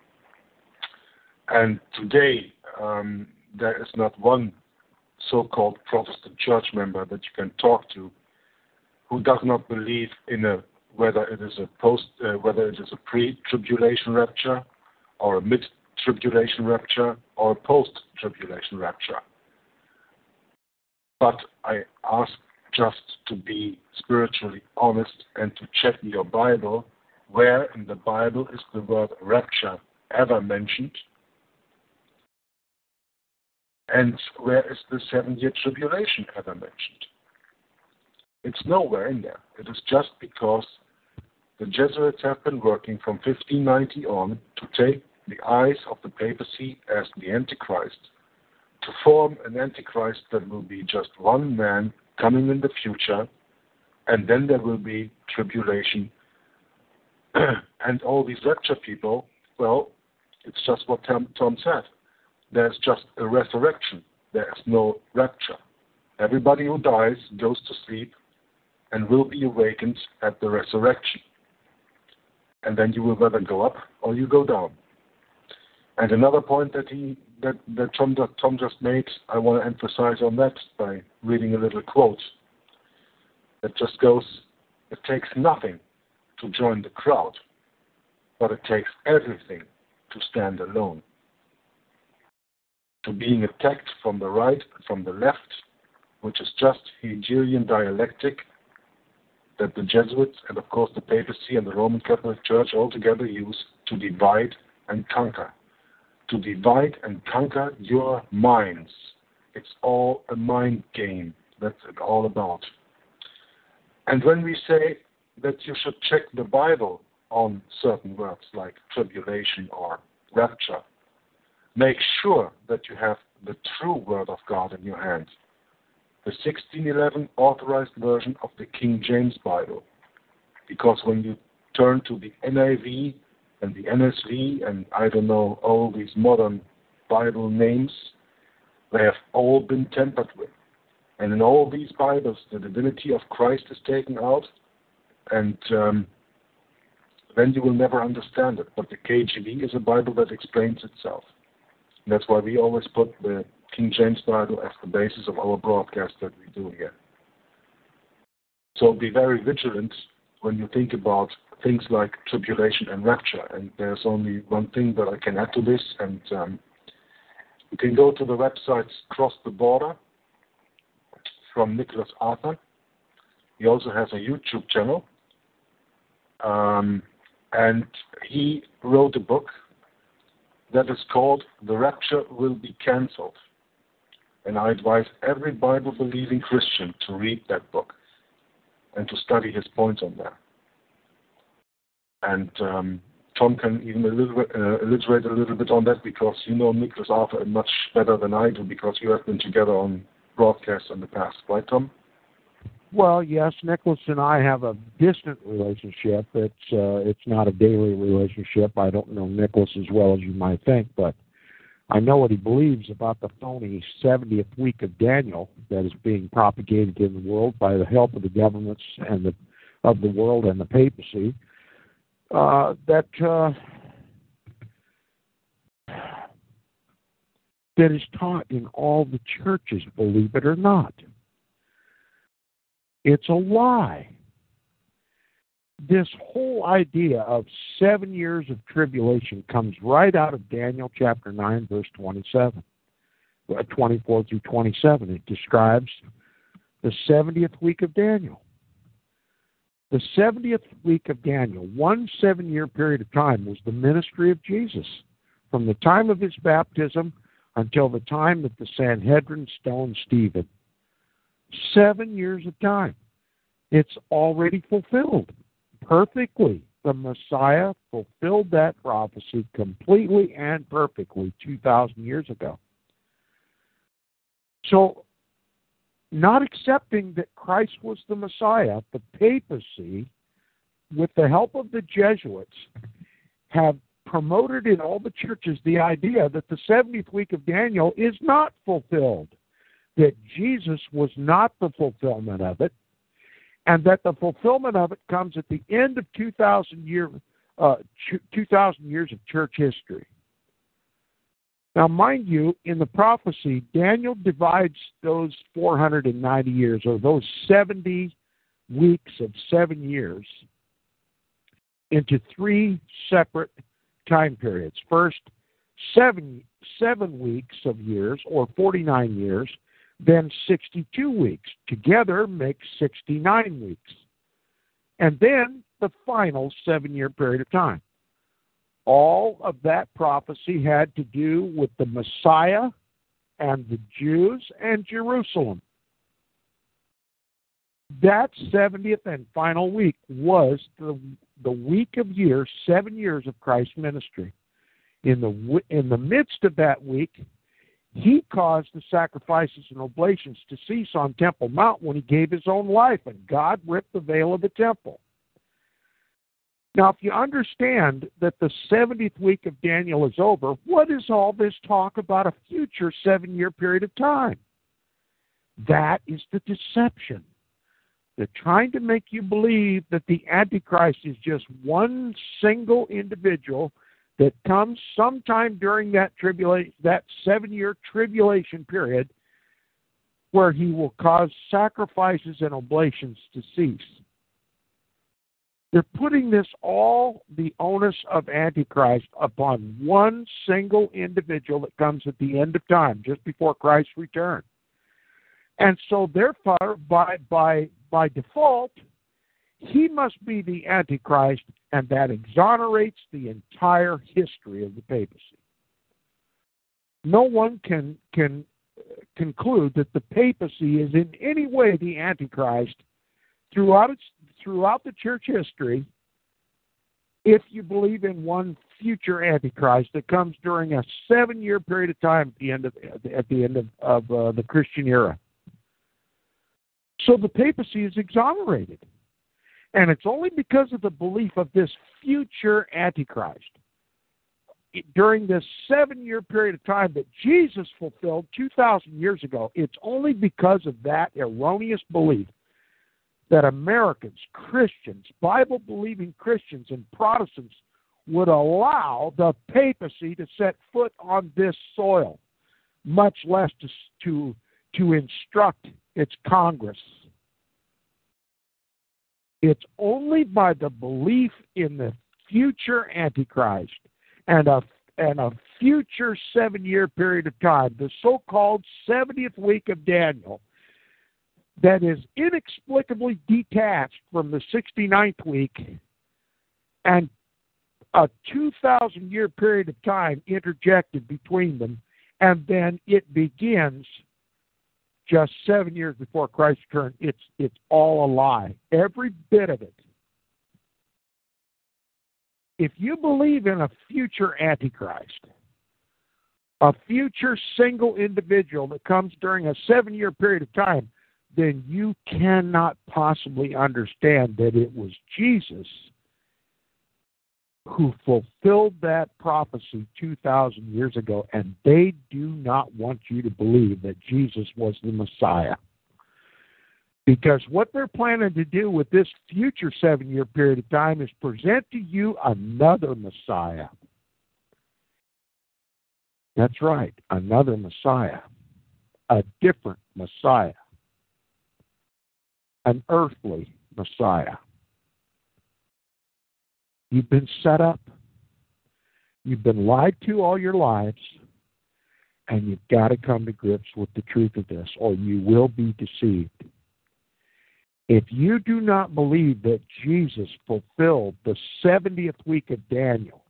[SPEAKER 5] And today, um, there is not one so-called Protestant church member that you can talk to who does not believe in a whether it is a post, uh, whether it is a pre-tribulation rapture, or a mid-tribulation rapture, or a post-tribulation rapture. But I ask just to be spiritually honest and to check your Bible. Where in the Bible is the word rapture ever mentioned? And where is the seven-year tribulation ever mentioned? It's nowhere in there. It is just because the Jesuits have been working from fifteen ninety on to take the eyes of the papacy as the Antichrist, to form an Antichrist that will be just one man coming in the future, and then there will be tribulation. And all these rapture people, well, it's just what Tom, Tom said. There's just a resurrection. There is no rapture. Everybody who dies goes to sleep and will be awakened at the resurrection. And then you will either go up or you go down. And another point that he that, that Tom, that Tom just made, I want to emphasize on that by reading a little quote that just goes, "It takes nothing to join the crowd, but it takes everything to stand alone." To being attacked from the right and from the left, which is just Hegelian dialectic that the Jesuits and of course the papacy and the Roman Catholic Church altogether use to divide and conquer. To divide and conquer your minds. It's all a mind game. That's it all about. And when we say that you should check the Bible on certain words like tribulation or rapture, make sure that you have the true Word of God in your hand. The sixteen eleven authorized version of the King James Bible. Because when you turn to the N I V and the N S V and I don't know, all these modern Bible names, they have all been tampered with. And in all these Bibles, the divinity of Christ is taken out, and um, then you will never understand it. But the K J V is a Bible that explains itself. And that's why we always put the King James Bible as the basis of our broadcast that we do here. So be very vigilant when you think about things like tribulation and rapture. And there's only one thing that I can add to this, and um, you can go to the websites Cross the Border from Nicholas Arthur. He also has a YouTube channel. Um, and he wrote a book that is called The Rapture Will Be Cancelled. And I advise every Bible-believing Christian to read that book and to study his points on that. And um, Tom can even illiterate, uh, illustrate a little bit on that, because you know Nicholas Arthur much better than I do, because you have been together on broadcasts in the past, right, Tom?
[SPEAKER 4] Well, yes, Nicholas and I have a distant relationship. It's uh, it's not a daily relationship. I don't know Nicholas as well as you might think, but I know what he believes about the phony seventieth week of Daniel that is being propagated in the world by the help of the governments and the of the world and the papacy. Uh, that uh, that is taught in all the churches, believe it or not. It's a lie. This whole idea of seven years of tribulation comes right out of Daniel chapter nine, verse twenty-seven, twenty-four through twenty-seven. It describes the seventieth week of Daniel. The seventieth week of Daniel, one seven-year period of time, was the ministry of Jesus, from the time of his baptism until the time that the Sanhedrin stoned Stephen. Seven years of time. It's already fulfilled perfectly. The Messiah fulfilled that prophecy completely and perfectly two thousand years ago. So, not accepting that Christ was the Messiah, the papacy, with the help of the Jesuits, have promoted in all the churches the idea that the seventieth week of Daniel is not fulfilled, that Jesus was not the fulfillment of it, and that the fulfillment of it comes at the end of two thousand year, uh, two thousand years of church history. Now, mind you, in the prophecy, Daniel divides those four hundred ninety years, or those seventy weeks of seven years, into three separate time periods. First, seven, seven weeks of years, or forty-nine years, then sixty-two weeks. Together makes sixty-nine weeks. And then the final seven-year period of time. All of that prophecy had to do with the Messiah and the Jews and Jerusalem. That seventieth and final week was the, the week of years, seven years of Christ's ministry. In the, in the midst of that week, he caused the sacrifices and oblations to cease on Temple Mount when he gave his own life, and God ripped the veil of the temple. Now, if you understand that the seventieth week of Daniel is over, what is all this talk about a future seven-year period of time? That is the deception. They're trying to make you believe that the Antichrist is just one single individual that comes sometime during that tribulation, that seven-year tribulation period, where he will cause sacrifices and oblations to cease. They're putting this all, the onus of Antichrist, upon one single individual that comes at the end of time, just before Christ's return. And so therefore, by by by default, he must be the Antichrist, and that exonerates the entire history of the papacy. No one can can conclude that the papacy is in any way the Antichrist throughout its throughout the church history, if you believe in one future Antichrist that comes during a seven-year period of time at the end of at the end of, of uh, the Christian era. So the papacy is exonerated. And it's only because of the belief of this future Antichrist. during this seven-year period of time that Jesus fulfilled two thousand years ago, it's only because of that erroneous belief that Americans, Christians, Bible-believing Christians, and Protestants would allow the papacy to set foot on this soil, much less to, to, to instruct its Congress. It's only by the belief in the future Antichrist and a, and a future seven-year period of time, the so-called seventieth week of Daniel, that is inexplicably detached from the sixty-ninth week and a two thousand year period of time interjected between them, and then it begins just seven years before Christ's return. It's, it's all a lie, every bit of it. If you believe in a future Antichrist, a future single individual that comes during a seven-year period of time, then you cannot possibly understand that it was Jesus who fulfilled that prophecy two thousand years ago, and they do not want you to believe that Jesus was the Messiah. Because what they're planning to do with this future seven-year period of time is present to you another Messiah. That's right, another Messiah, a different Messiah. An earthly Messiah. You've been set up. You've been lied to all your lives. And you've got to come to grips with the truth of this, or you will be deceived. If you do not believe that Jesus fulfilled the seventieth week of Daniel,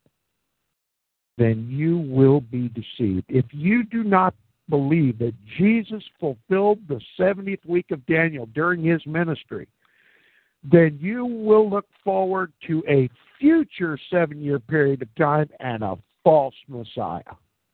[SPEAKER 4] then you will be deceived. If you do not believe that Jesus fulfilled the seventieth week of Daniel during his ministry, then you will look forward to a future seven-year period of time and a false Messiah.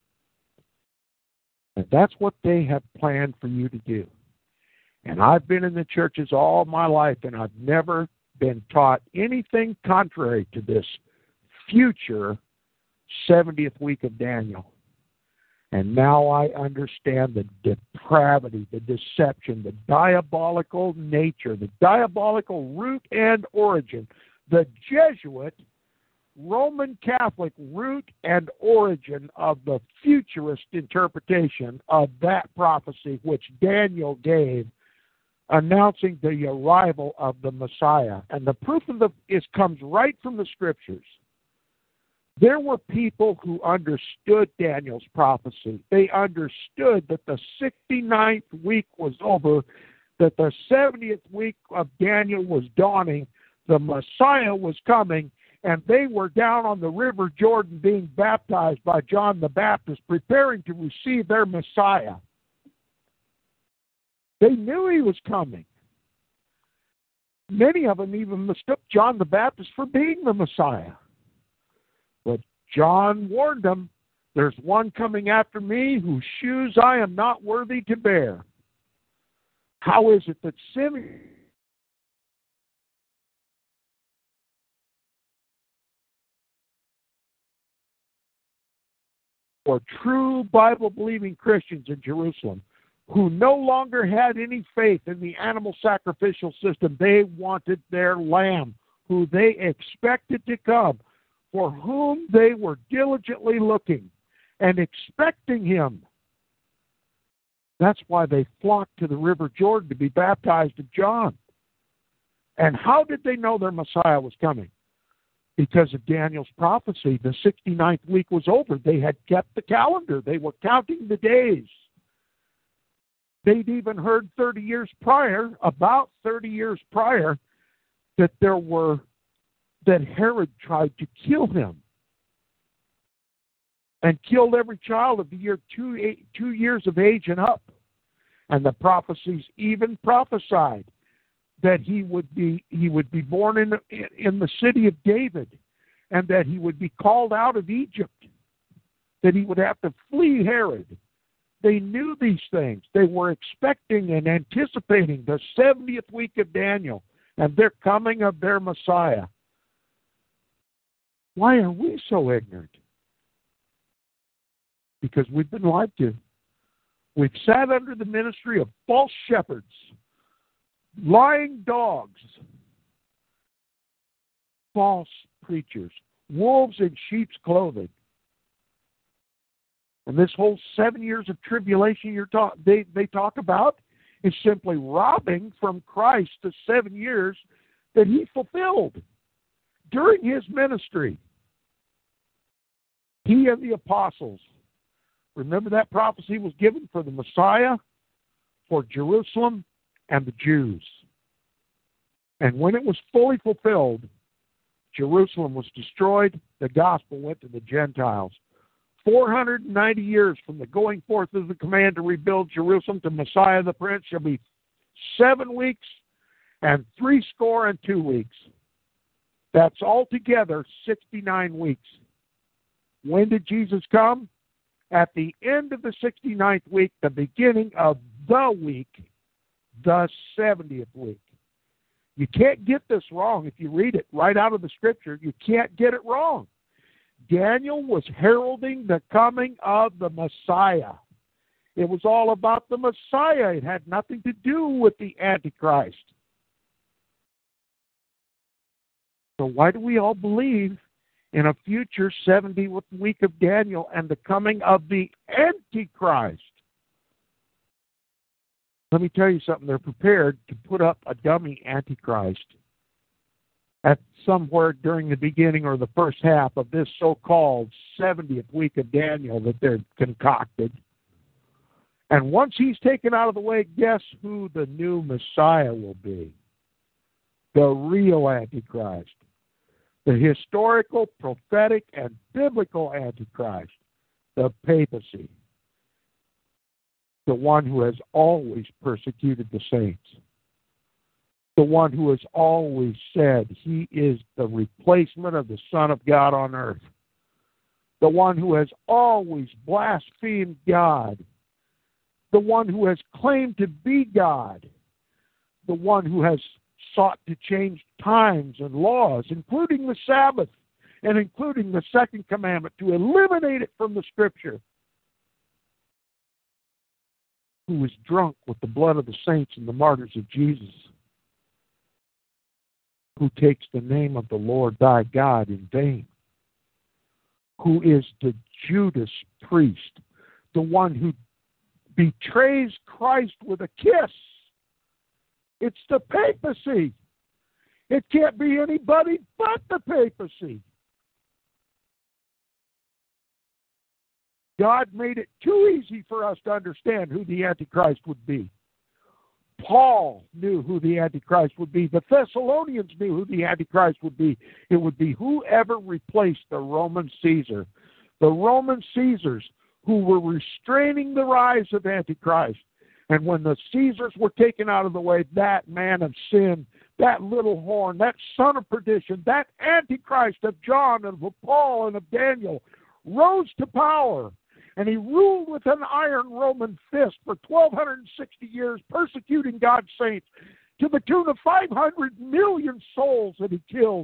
[SPEAKER 4] And that's what they have planned for you to do. And I've been in the churches all my life, and I've never been taught anything contrary to this future seventieth week of Daniel. And now I understand the depravity, the deception, the diabolical nature, the diabolical root and origin, the Jesuit, Roman Catholic root and origin of the futurist interpretation of that prophecy which Daniel gave, announcing the arrival of the Messiah. And the proof of the is comes right from the Scriptures. There were people who understood Daniel's prophecy. They understood that the sixty-ninth week was over, that the seventieth week of Daniel was dawning, the Messiah was coming, and they were down on the River Jordan being baptized by John the Baptist, preparing to receive their Messiah. They knew he was coming. Many of them even mistook John the Baptist for being the Messiah. But John warned them, there's one coming after me whose shoes I am not worthy to bear. How is it that Simeon or true Bible-believing Christians in Jerusalem who no longer had any faith in the animal sacrificial system? They wanted their lamb, who they expected to come, for whom they were diligently looking and expecting him. That's why they flocked to the River Jordan to be baptized of John. And how did they know their Messiah was coming? Because of Daniel's prophecy. The sixty-ninth week was over. They had kept the calendar. They were counting the days. They'd even heard thirty years prior, about thirty years prior, that there were that Herod tried to kill him and killed every child of the year two, eight, two years of age and up. And the prophecies even prophesied that he would be he would be born in in the city of David, and that he would be called out of Egypt, that he would have to flee Herod. They knew these things. They were expecting and anticipating the seventieth week of Daniel and their coming of their Messiah. Why are we so ignorant? because we've been lied to. We've sat under the ministry of false shepherds, lying dogs, false preachers, wolves in sheep's clothing. And this whole seven years of tribulation you're talk, they, they talk about is simply robbing from Christ the seven years that he fulfilled during his ministry. He and the apostles. Remember that prophecy was given for the Messiah, for Jerusalem, and the Jews. And when it was fully fulfilled, Jerusalem was destroyed, the gospel went to the Gentiles. four hundred ninety years from the going forth of the command to rebuild Jerusalem to Messiah the Prince shall be seven weeks and three score and two weeks. That's altogether sixty-nine weeks. When did Jesus come? At the end of the sixty-ninth week, the beginning of the week, the seventieth week. You can't get this wrong if you read it right out of the Scripture. You can't get it wrong. Daniel was heralding the coming of the Messiah. It was all about the Messiah. It had nothing to do with the Antichrist. So why do we all believe in a future seventieth week of Daniel and the coming of the Antichrist? Let me tell you something. They're prepared to put up a dummy Antichrist at somewhere during the beginning or the first half of this so-called seventieth week of Daniel that they've concocted. And once he's taken out of the way, guess who the new Messiah will be? The real Antichrist. The historical, prophetic, and biblical Antichrist. The papacy. The one who has always persecuted the saints. The one who has always said he is the replacement of the Son of God on earth. The one who has always blasphemed God. The one who has claimed to be God. The one who has sought to change times and laws, including the Sabbath and including the second commandment, to eliminate it from the Scripture. Who is drunk with the blood of the saints and the martyrs of Jesus. Who takes the name of the Lord thy God in vain. Who is the Judas priest, the one who betrays Christ with a kiss. It's the papacy. It can't be anybody but the papacy. God made it too easy for us to understand who the Antichrist would be. Paul knew who the Antichrist would be. The Thessalonians knew who the Antichrist would be. It would be whoever replaced the Roman Caesar. The Roman Caesars who were restraining the rise of Antichrist. And when the Caesars were taken out of the way, that man of sin, that little horn, that son of perdition, that Antichrist of John and of Paul and of Daniel rose to power. And he ruled with an iron Roman fist for twelve sixty years, persecuting God's saints to the tune of five hundred million souls that he killed.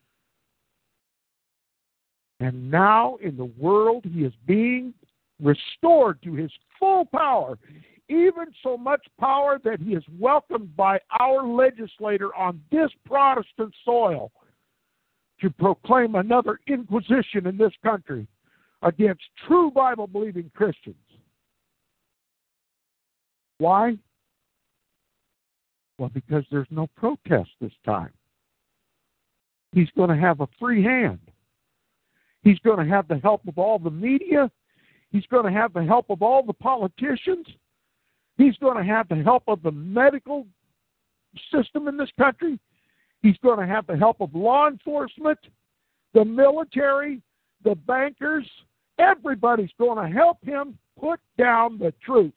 [SPEAKER 4] And now in the world he is being restored to his full power, even so much power that he is welcomed by our legislator on this Protestant soil to proclaim another inquisition in this country against true Bible-believing Christians. Why? Well, because there's no protest this time. He's going to have a free hand. He's going to have the help of all the media. He's going to have the help of all the politicians. He's going to have the help of the medical system in this country. He's going to have the help of law enforcement, the military, the bankers. Everybody's going to help him put down the truth.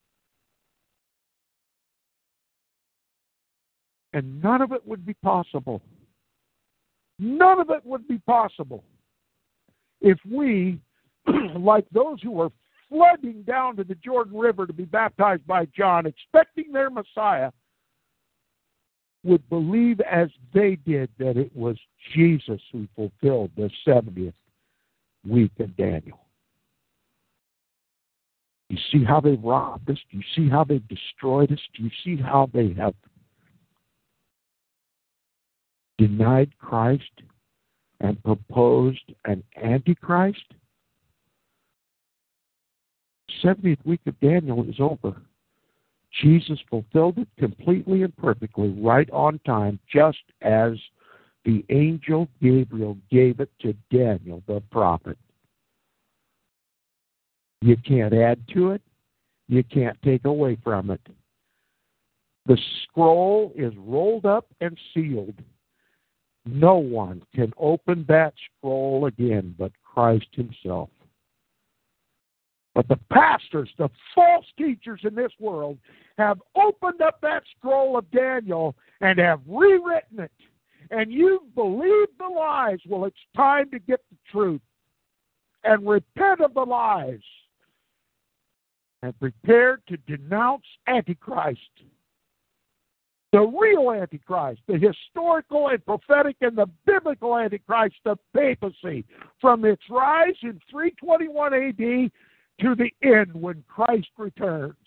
[SPEAKER 4] And none of it would be possible. None of it would be possible if we, like those who were flooding down to the Jordan River to be baptized by John, expecting their Messiah, would believe as they did that it was Jesus who fulfilled the seventieth week of Daniel. Do you see how they've robbed us? Do you see how they've destroyed us? Do you see how they have denied Christ and proposed an antichrist? seventieth week of Daniel is over. Jesus fulfilled it completely and perfectly, right on time, just as the angel Gabriel gave it to Daniel, the prophet. You can't add to it. You can't take away from it. The scroll is rolled up and sealed. No one can open that scroll again but Christ himself. But the pastors, the false teachers in this world, have opened up that scroll of Daniel and have rewritten it. And you've believed the lies. Well, it's time to get the truth and repent of the lies and prepare to denounce Antichrist. The real Antichrist, the historical and prophetic and the biblical Antichrist of papacy, from its rise in three twenty-one A D to the end when Christ returns.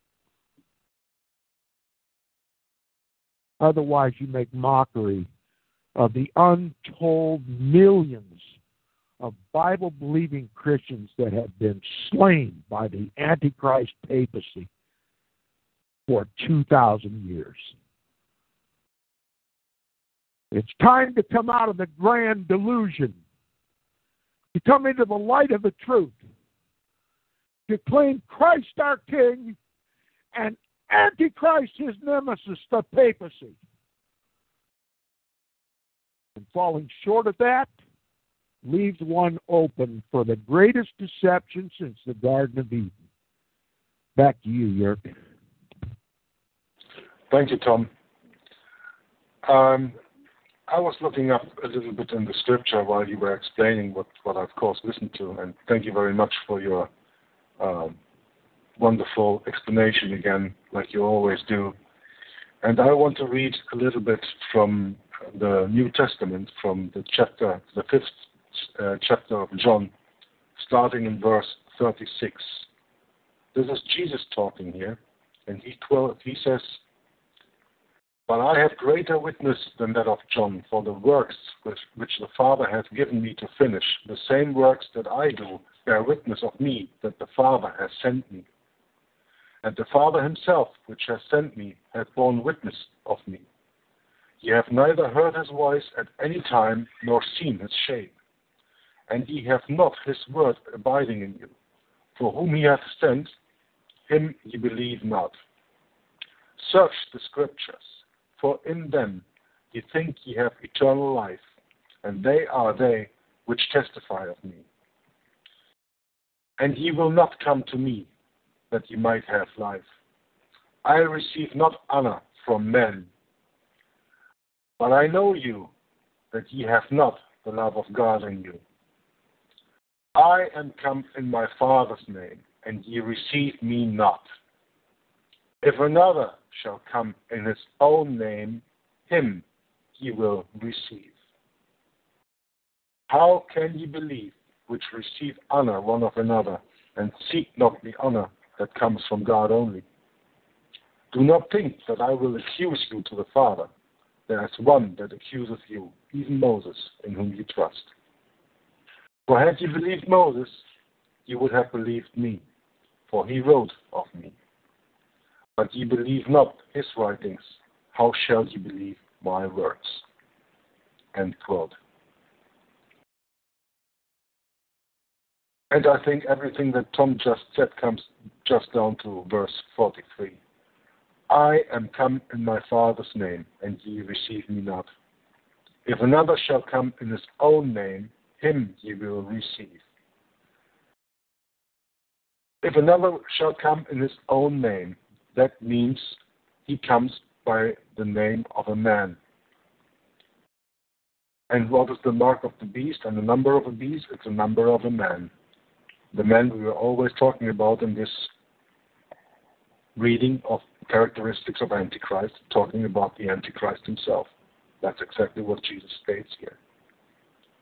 [SPEAKER 4] Otherwise, you make mockery of the untold millions of Bible-believing Christians that have been slain by the Antichrist papacy for two thousand years. It's time to come out of the grand delusion, to come into the light of the truth, to claim Christ our King and Antichrist his nemesis, the papacy. And falling short of that leaves one open for the greatest deception since the Garden of Eden. Back to you, Yerk.
[SPEAKER 5] Thank you, Tom. Um, I was looking up a little bit in the scripture while you were explaining what, what I, of course, listened to, and thank you very much for your um, wonderful explanation again, like you always do. And I want to read a little bit from the New Testament, from the chapter, the fifth uh, chapter of John, starting in verse thirty-six. This is Jesus talking here, and he, he says, "But I have greater witness than that of John, for the works which, which the Father hath given me to finish, the same works that I do bear witness of me, that the Father has sent me. And the Father himself, which has sent me, hath borne witness of me. Ye have neither heard his voice at any time, nor seen his shape. And ye have not his word abiding in you. For whom he hath sent, him ye believe not. Search the Scriptures, for in them ye think ye have eternal life, and they are they which testify of me. And ye will not come to me, that ye might have life. I receive not honor from men, but I know you, that ye have not the love of God in you. I am come in my Father's name, and ye receive me not. If another shall come in his own name, him ye will receive. How can ye believe which receive honor one of another, and seek not the honor that comes from God only? Do not think that I will accuse you to the Father. There is one that accuseth you, even Moses, in whom you trust. For had ye believed Moses, ye would have believed me, for he wrote of me. But ye believe not his writings. How shall ye believe my words?" End quote. And I think everything that Tom just said comes just down to verse forty-three. I am come in my Father's name, and ye receive me not. If another shall come in his own name, him ye will receive. If another shall come in his own name, that means he comes by the name of a man. And what is the mark of the beast and the number of a beast? It's the number of a man. The man we were always talking about in this reading of characteristics of Antichrist, talking about the Antichrist himself. That's exactly what Jesus states here.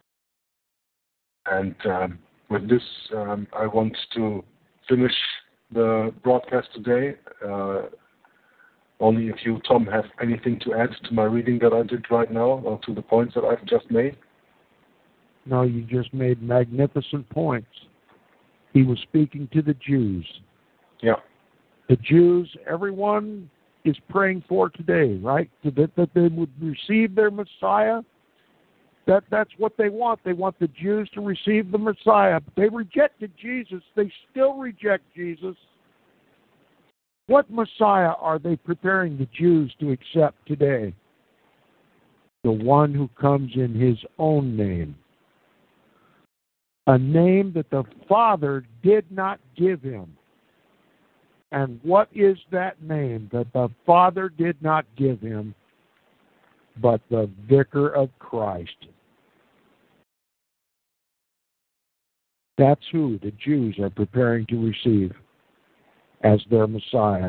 [SPEAKER 5] And um, with this, um, I want to finish the broadcast today. Uh, only if you, Tom, have anything to add to my reading that I did right now, or to the points that I've just made.
[SPEAKER 4] No, you just made magnificent points. He was speaking to the Jews.
[SPEAKER 5] Yeah.
[SPEAKER 4] The Jews, everyone is praying for today, right? That, that they would receive their Messiah. That That's what they want. They want the Jews to receive the Messiah. They rejected Jesus. They still reject Jesus. What Messiah are they preparing the Jews to accept today? The one who comes in his own name. A name that the Father did not give him. And what is that name that the Father did not give him but the Vicar of Christ? That's who the Jews are preparing to receive as their Messiah.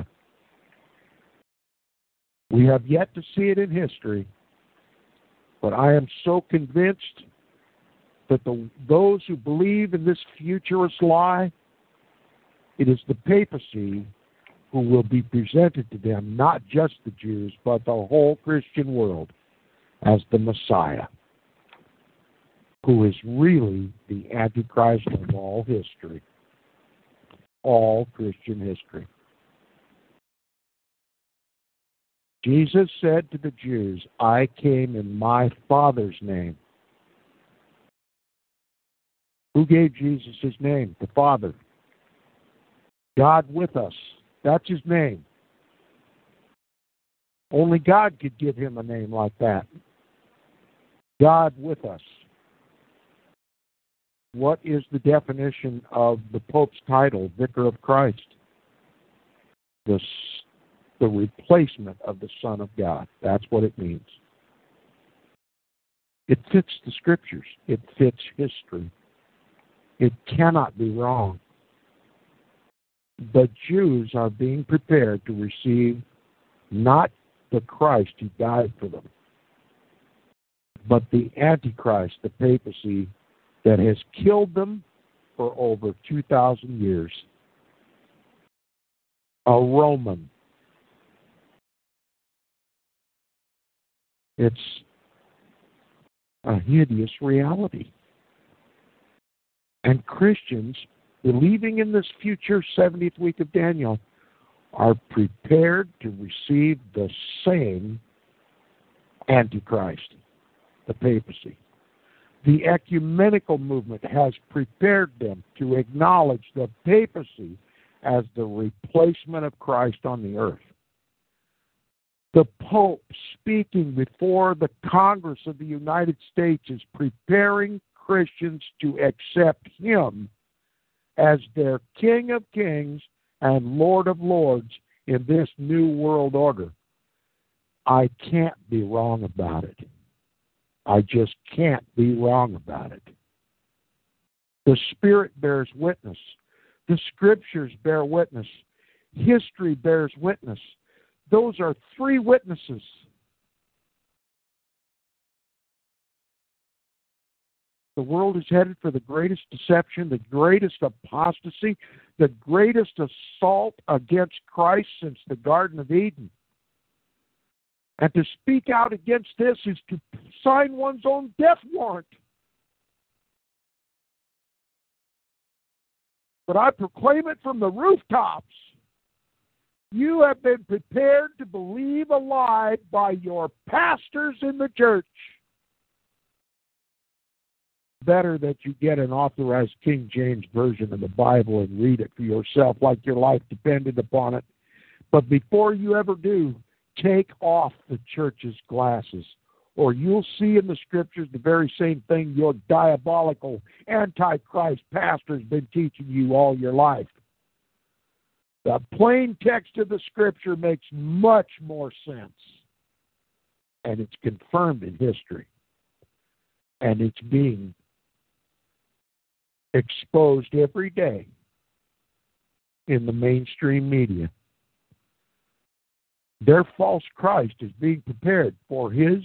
[SPEAKER 4] We have yet to see it in history, but I am so convinced that the, those who believe in this futurist lie, it is the papacy who will be presented to them, not just the Jews, but the whole Christian world, as the Messiah, who is really the Antichrist of all history, all Christian history. Jesus said to the Jews, I came in my Father's name. Who gave Jesus his name? The Father. God with us. That's his name. Only God could give him a name like that. God with us. What is the definition of the Pope's title, Vicar of Christ? The, the replacement of the Son of God. That's what it means. It fits the Scriptures. It fits history. It cannot be wrong. The Jews are being prepared to receive not the Christ who died for them, but the Antichrist, the papacy, that has killed them for over two thousand years. A Roman. It's a hideous reality. And Christians, believing in this future seventieth week of Daniel, are prepared to receive the same Antichrist, the papacy. The ecumenical movement has prepared them to acknowledge the papacy as the replacement of Christ on the earth. The Pope, speaking before the Congress of the United States, is preparing Christians to accept him as their King of Kings and Lord of Lords in this new world order. I can't be wrong about it. I just can't be wrong about it. The Spirit bears witness. The Scriptures bear witness. History bears witness. Those are three witnesses. The world is headed for the greatest deception, the greatest apostasy, the greatest assault against Christ since the Garden of Eden. And to speak out against this is to sign one's own death warrant. But I proclaim it from the rooftops. You have been prepared to believe a lie by your pastors in the church. Better that you get an authorized King James version of the Bible and read it for yourself like your life depended upon it. But before you ever do, take off the church's glasses, or you'll see in the Scriptures the very same thing your diabolical Antichrist pastor's been teaching you all your life. The plain text of the Scripture makes much more sense, and it's confirmed in history, and it's being exposed every day in the mainstream media. Their false Christ is being prepared for his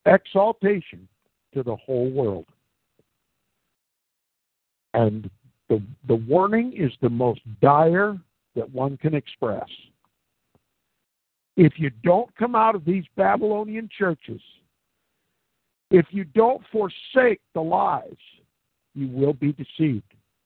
[SPEAKER 4] exaltation to the whole world. And the, the warning is the most dire that one can express. If you don't come out of these Babylonian churches, if you don't forsake the lies, you will be deceived.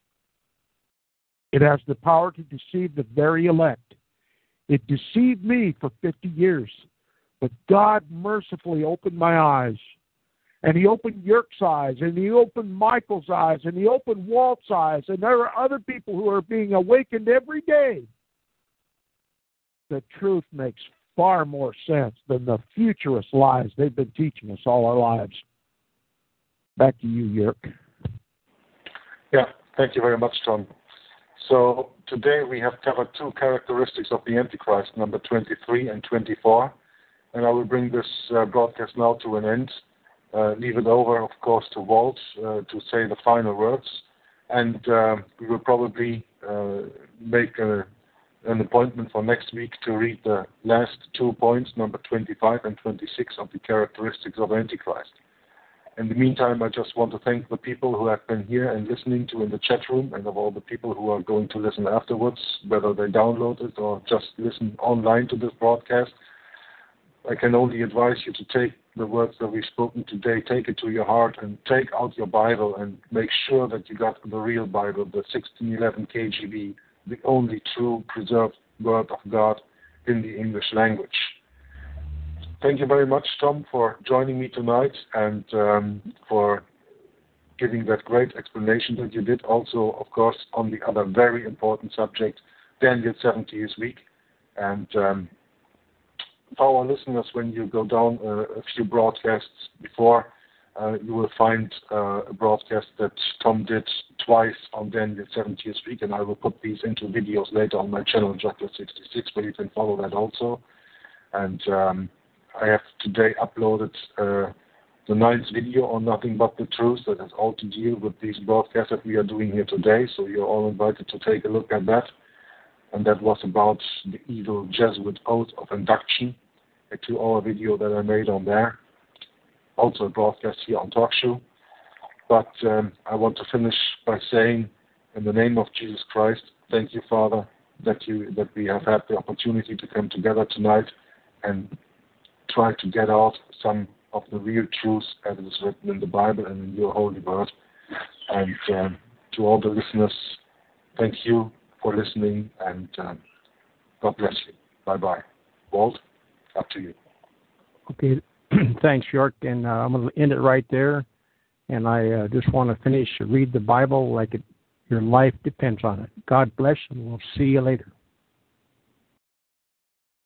[SPEAKER 4] It has the power to deceive the very elect. It deceived me for fifty years, but God mercifully opened my eyes. And he opened Yerk's eyes, and he opened Michael's eyes, and he opened Walt's eyes, and there are other people who are being awakened every day. The truth makes far more sense than the futurist lies they've been teaching us all our lives. Back to you, Yerk.
[SPEAKER 5] Yeah, thank you very much, Tom. So today we have covered two characteristics of the Antichrist, number twenty-three and twenty-four, and I will bring this uh, broadcast now to an end. Uh, leave it over, of course, to Walt uh, to say the final words, and uh, we will probably uh, make a, an appointment for next week to read the last two points, number twenty-five and twenty-six, of the characteristics of Antichrist. In the meantime, I just want to thank the people who have been here and listening to in the chat room, and of all the people who are going to listen afterwards, whether they download it or just listen online to this broadcast. I can only advise you to take the words that we've spoken today, take it to your heart, and take out your Bible and make sure that you got the real Bible, the sixteen eleven K J V, the only true preserved Word of God in the English language. Thank you very much, Tom, for joining me tonight and um, for giving that great explanation that you did. Also, of course, on the other very important subject, Daniel seventieth week. And um, for our listeners, when you go down uh, a few broadcasts before, uh, you will find uh, a broadcast that Tom did twice on Daniel seventieth week, and I will put these into videos later on my channel, Chocolate sixty-six, where you can follow that also. And um, I have today uploaded uh, the ninth video on Nothing But the Truth that has all to deal with these broadcasts that we are doing here today, so you're all invited to take a look at that. And that was about the evil Jesuit oath of induction, a two-hour video that I made on there. Also a broadcast here on TalkShoe. But um, I want to finish by saying, in the name of Jesus Christ, thank you, Father, that you that we have had the opportunity to come together tonight and try to get out some of the real truths as it is written in the Bible and in your holy word. And um, to all the listeners, thank you for listening, and um, God bless you. Bye-bye. Walt, up to you.
[SPEAKER 2] Okay, thanks, York, and uh, I'm going to end it right there. And I uh, just want to finish, read the Bible like it, your life depends on it. God bless, and we'll see you later.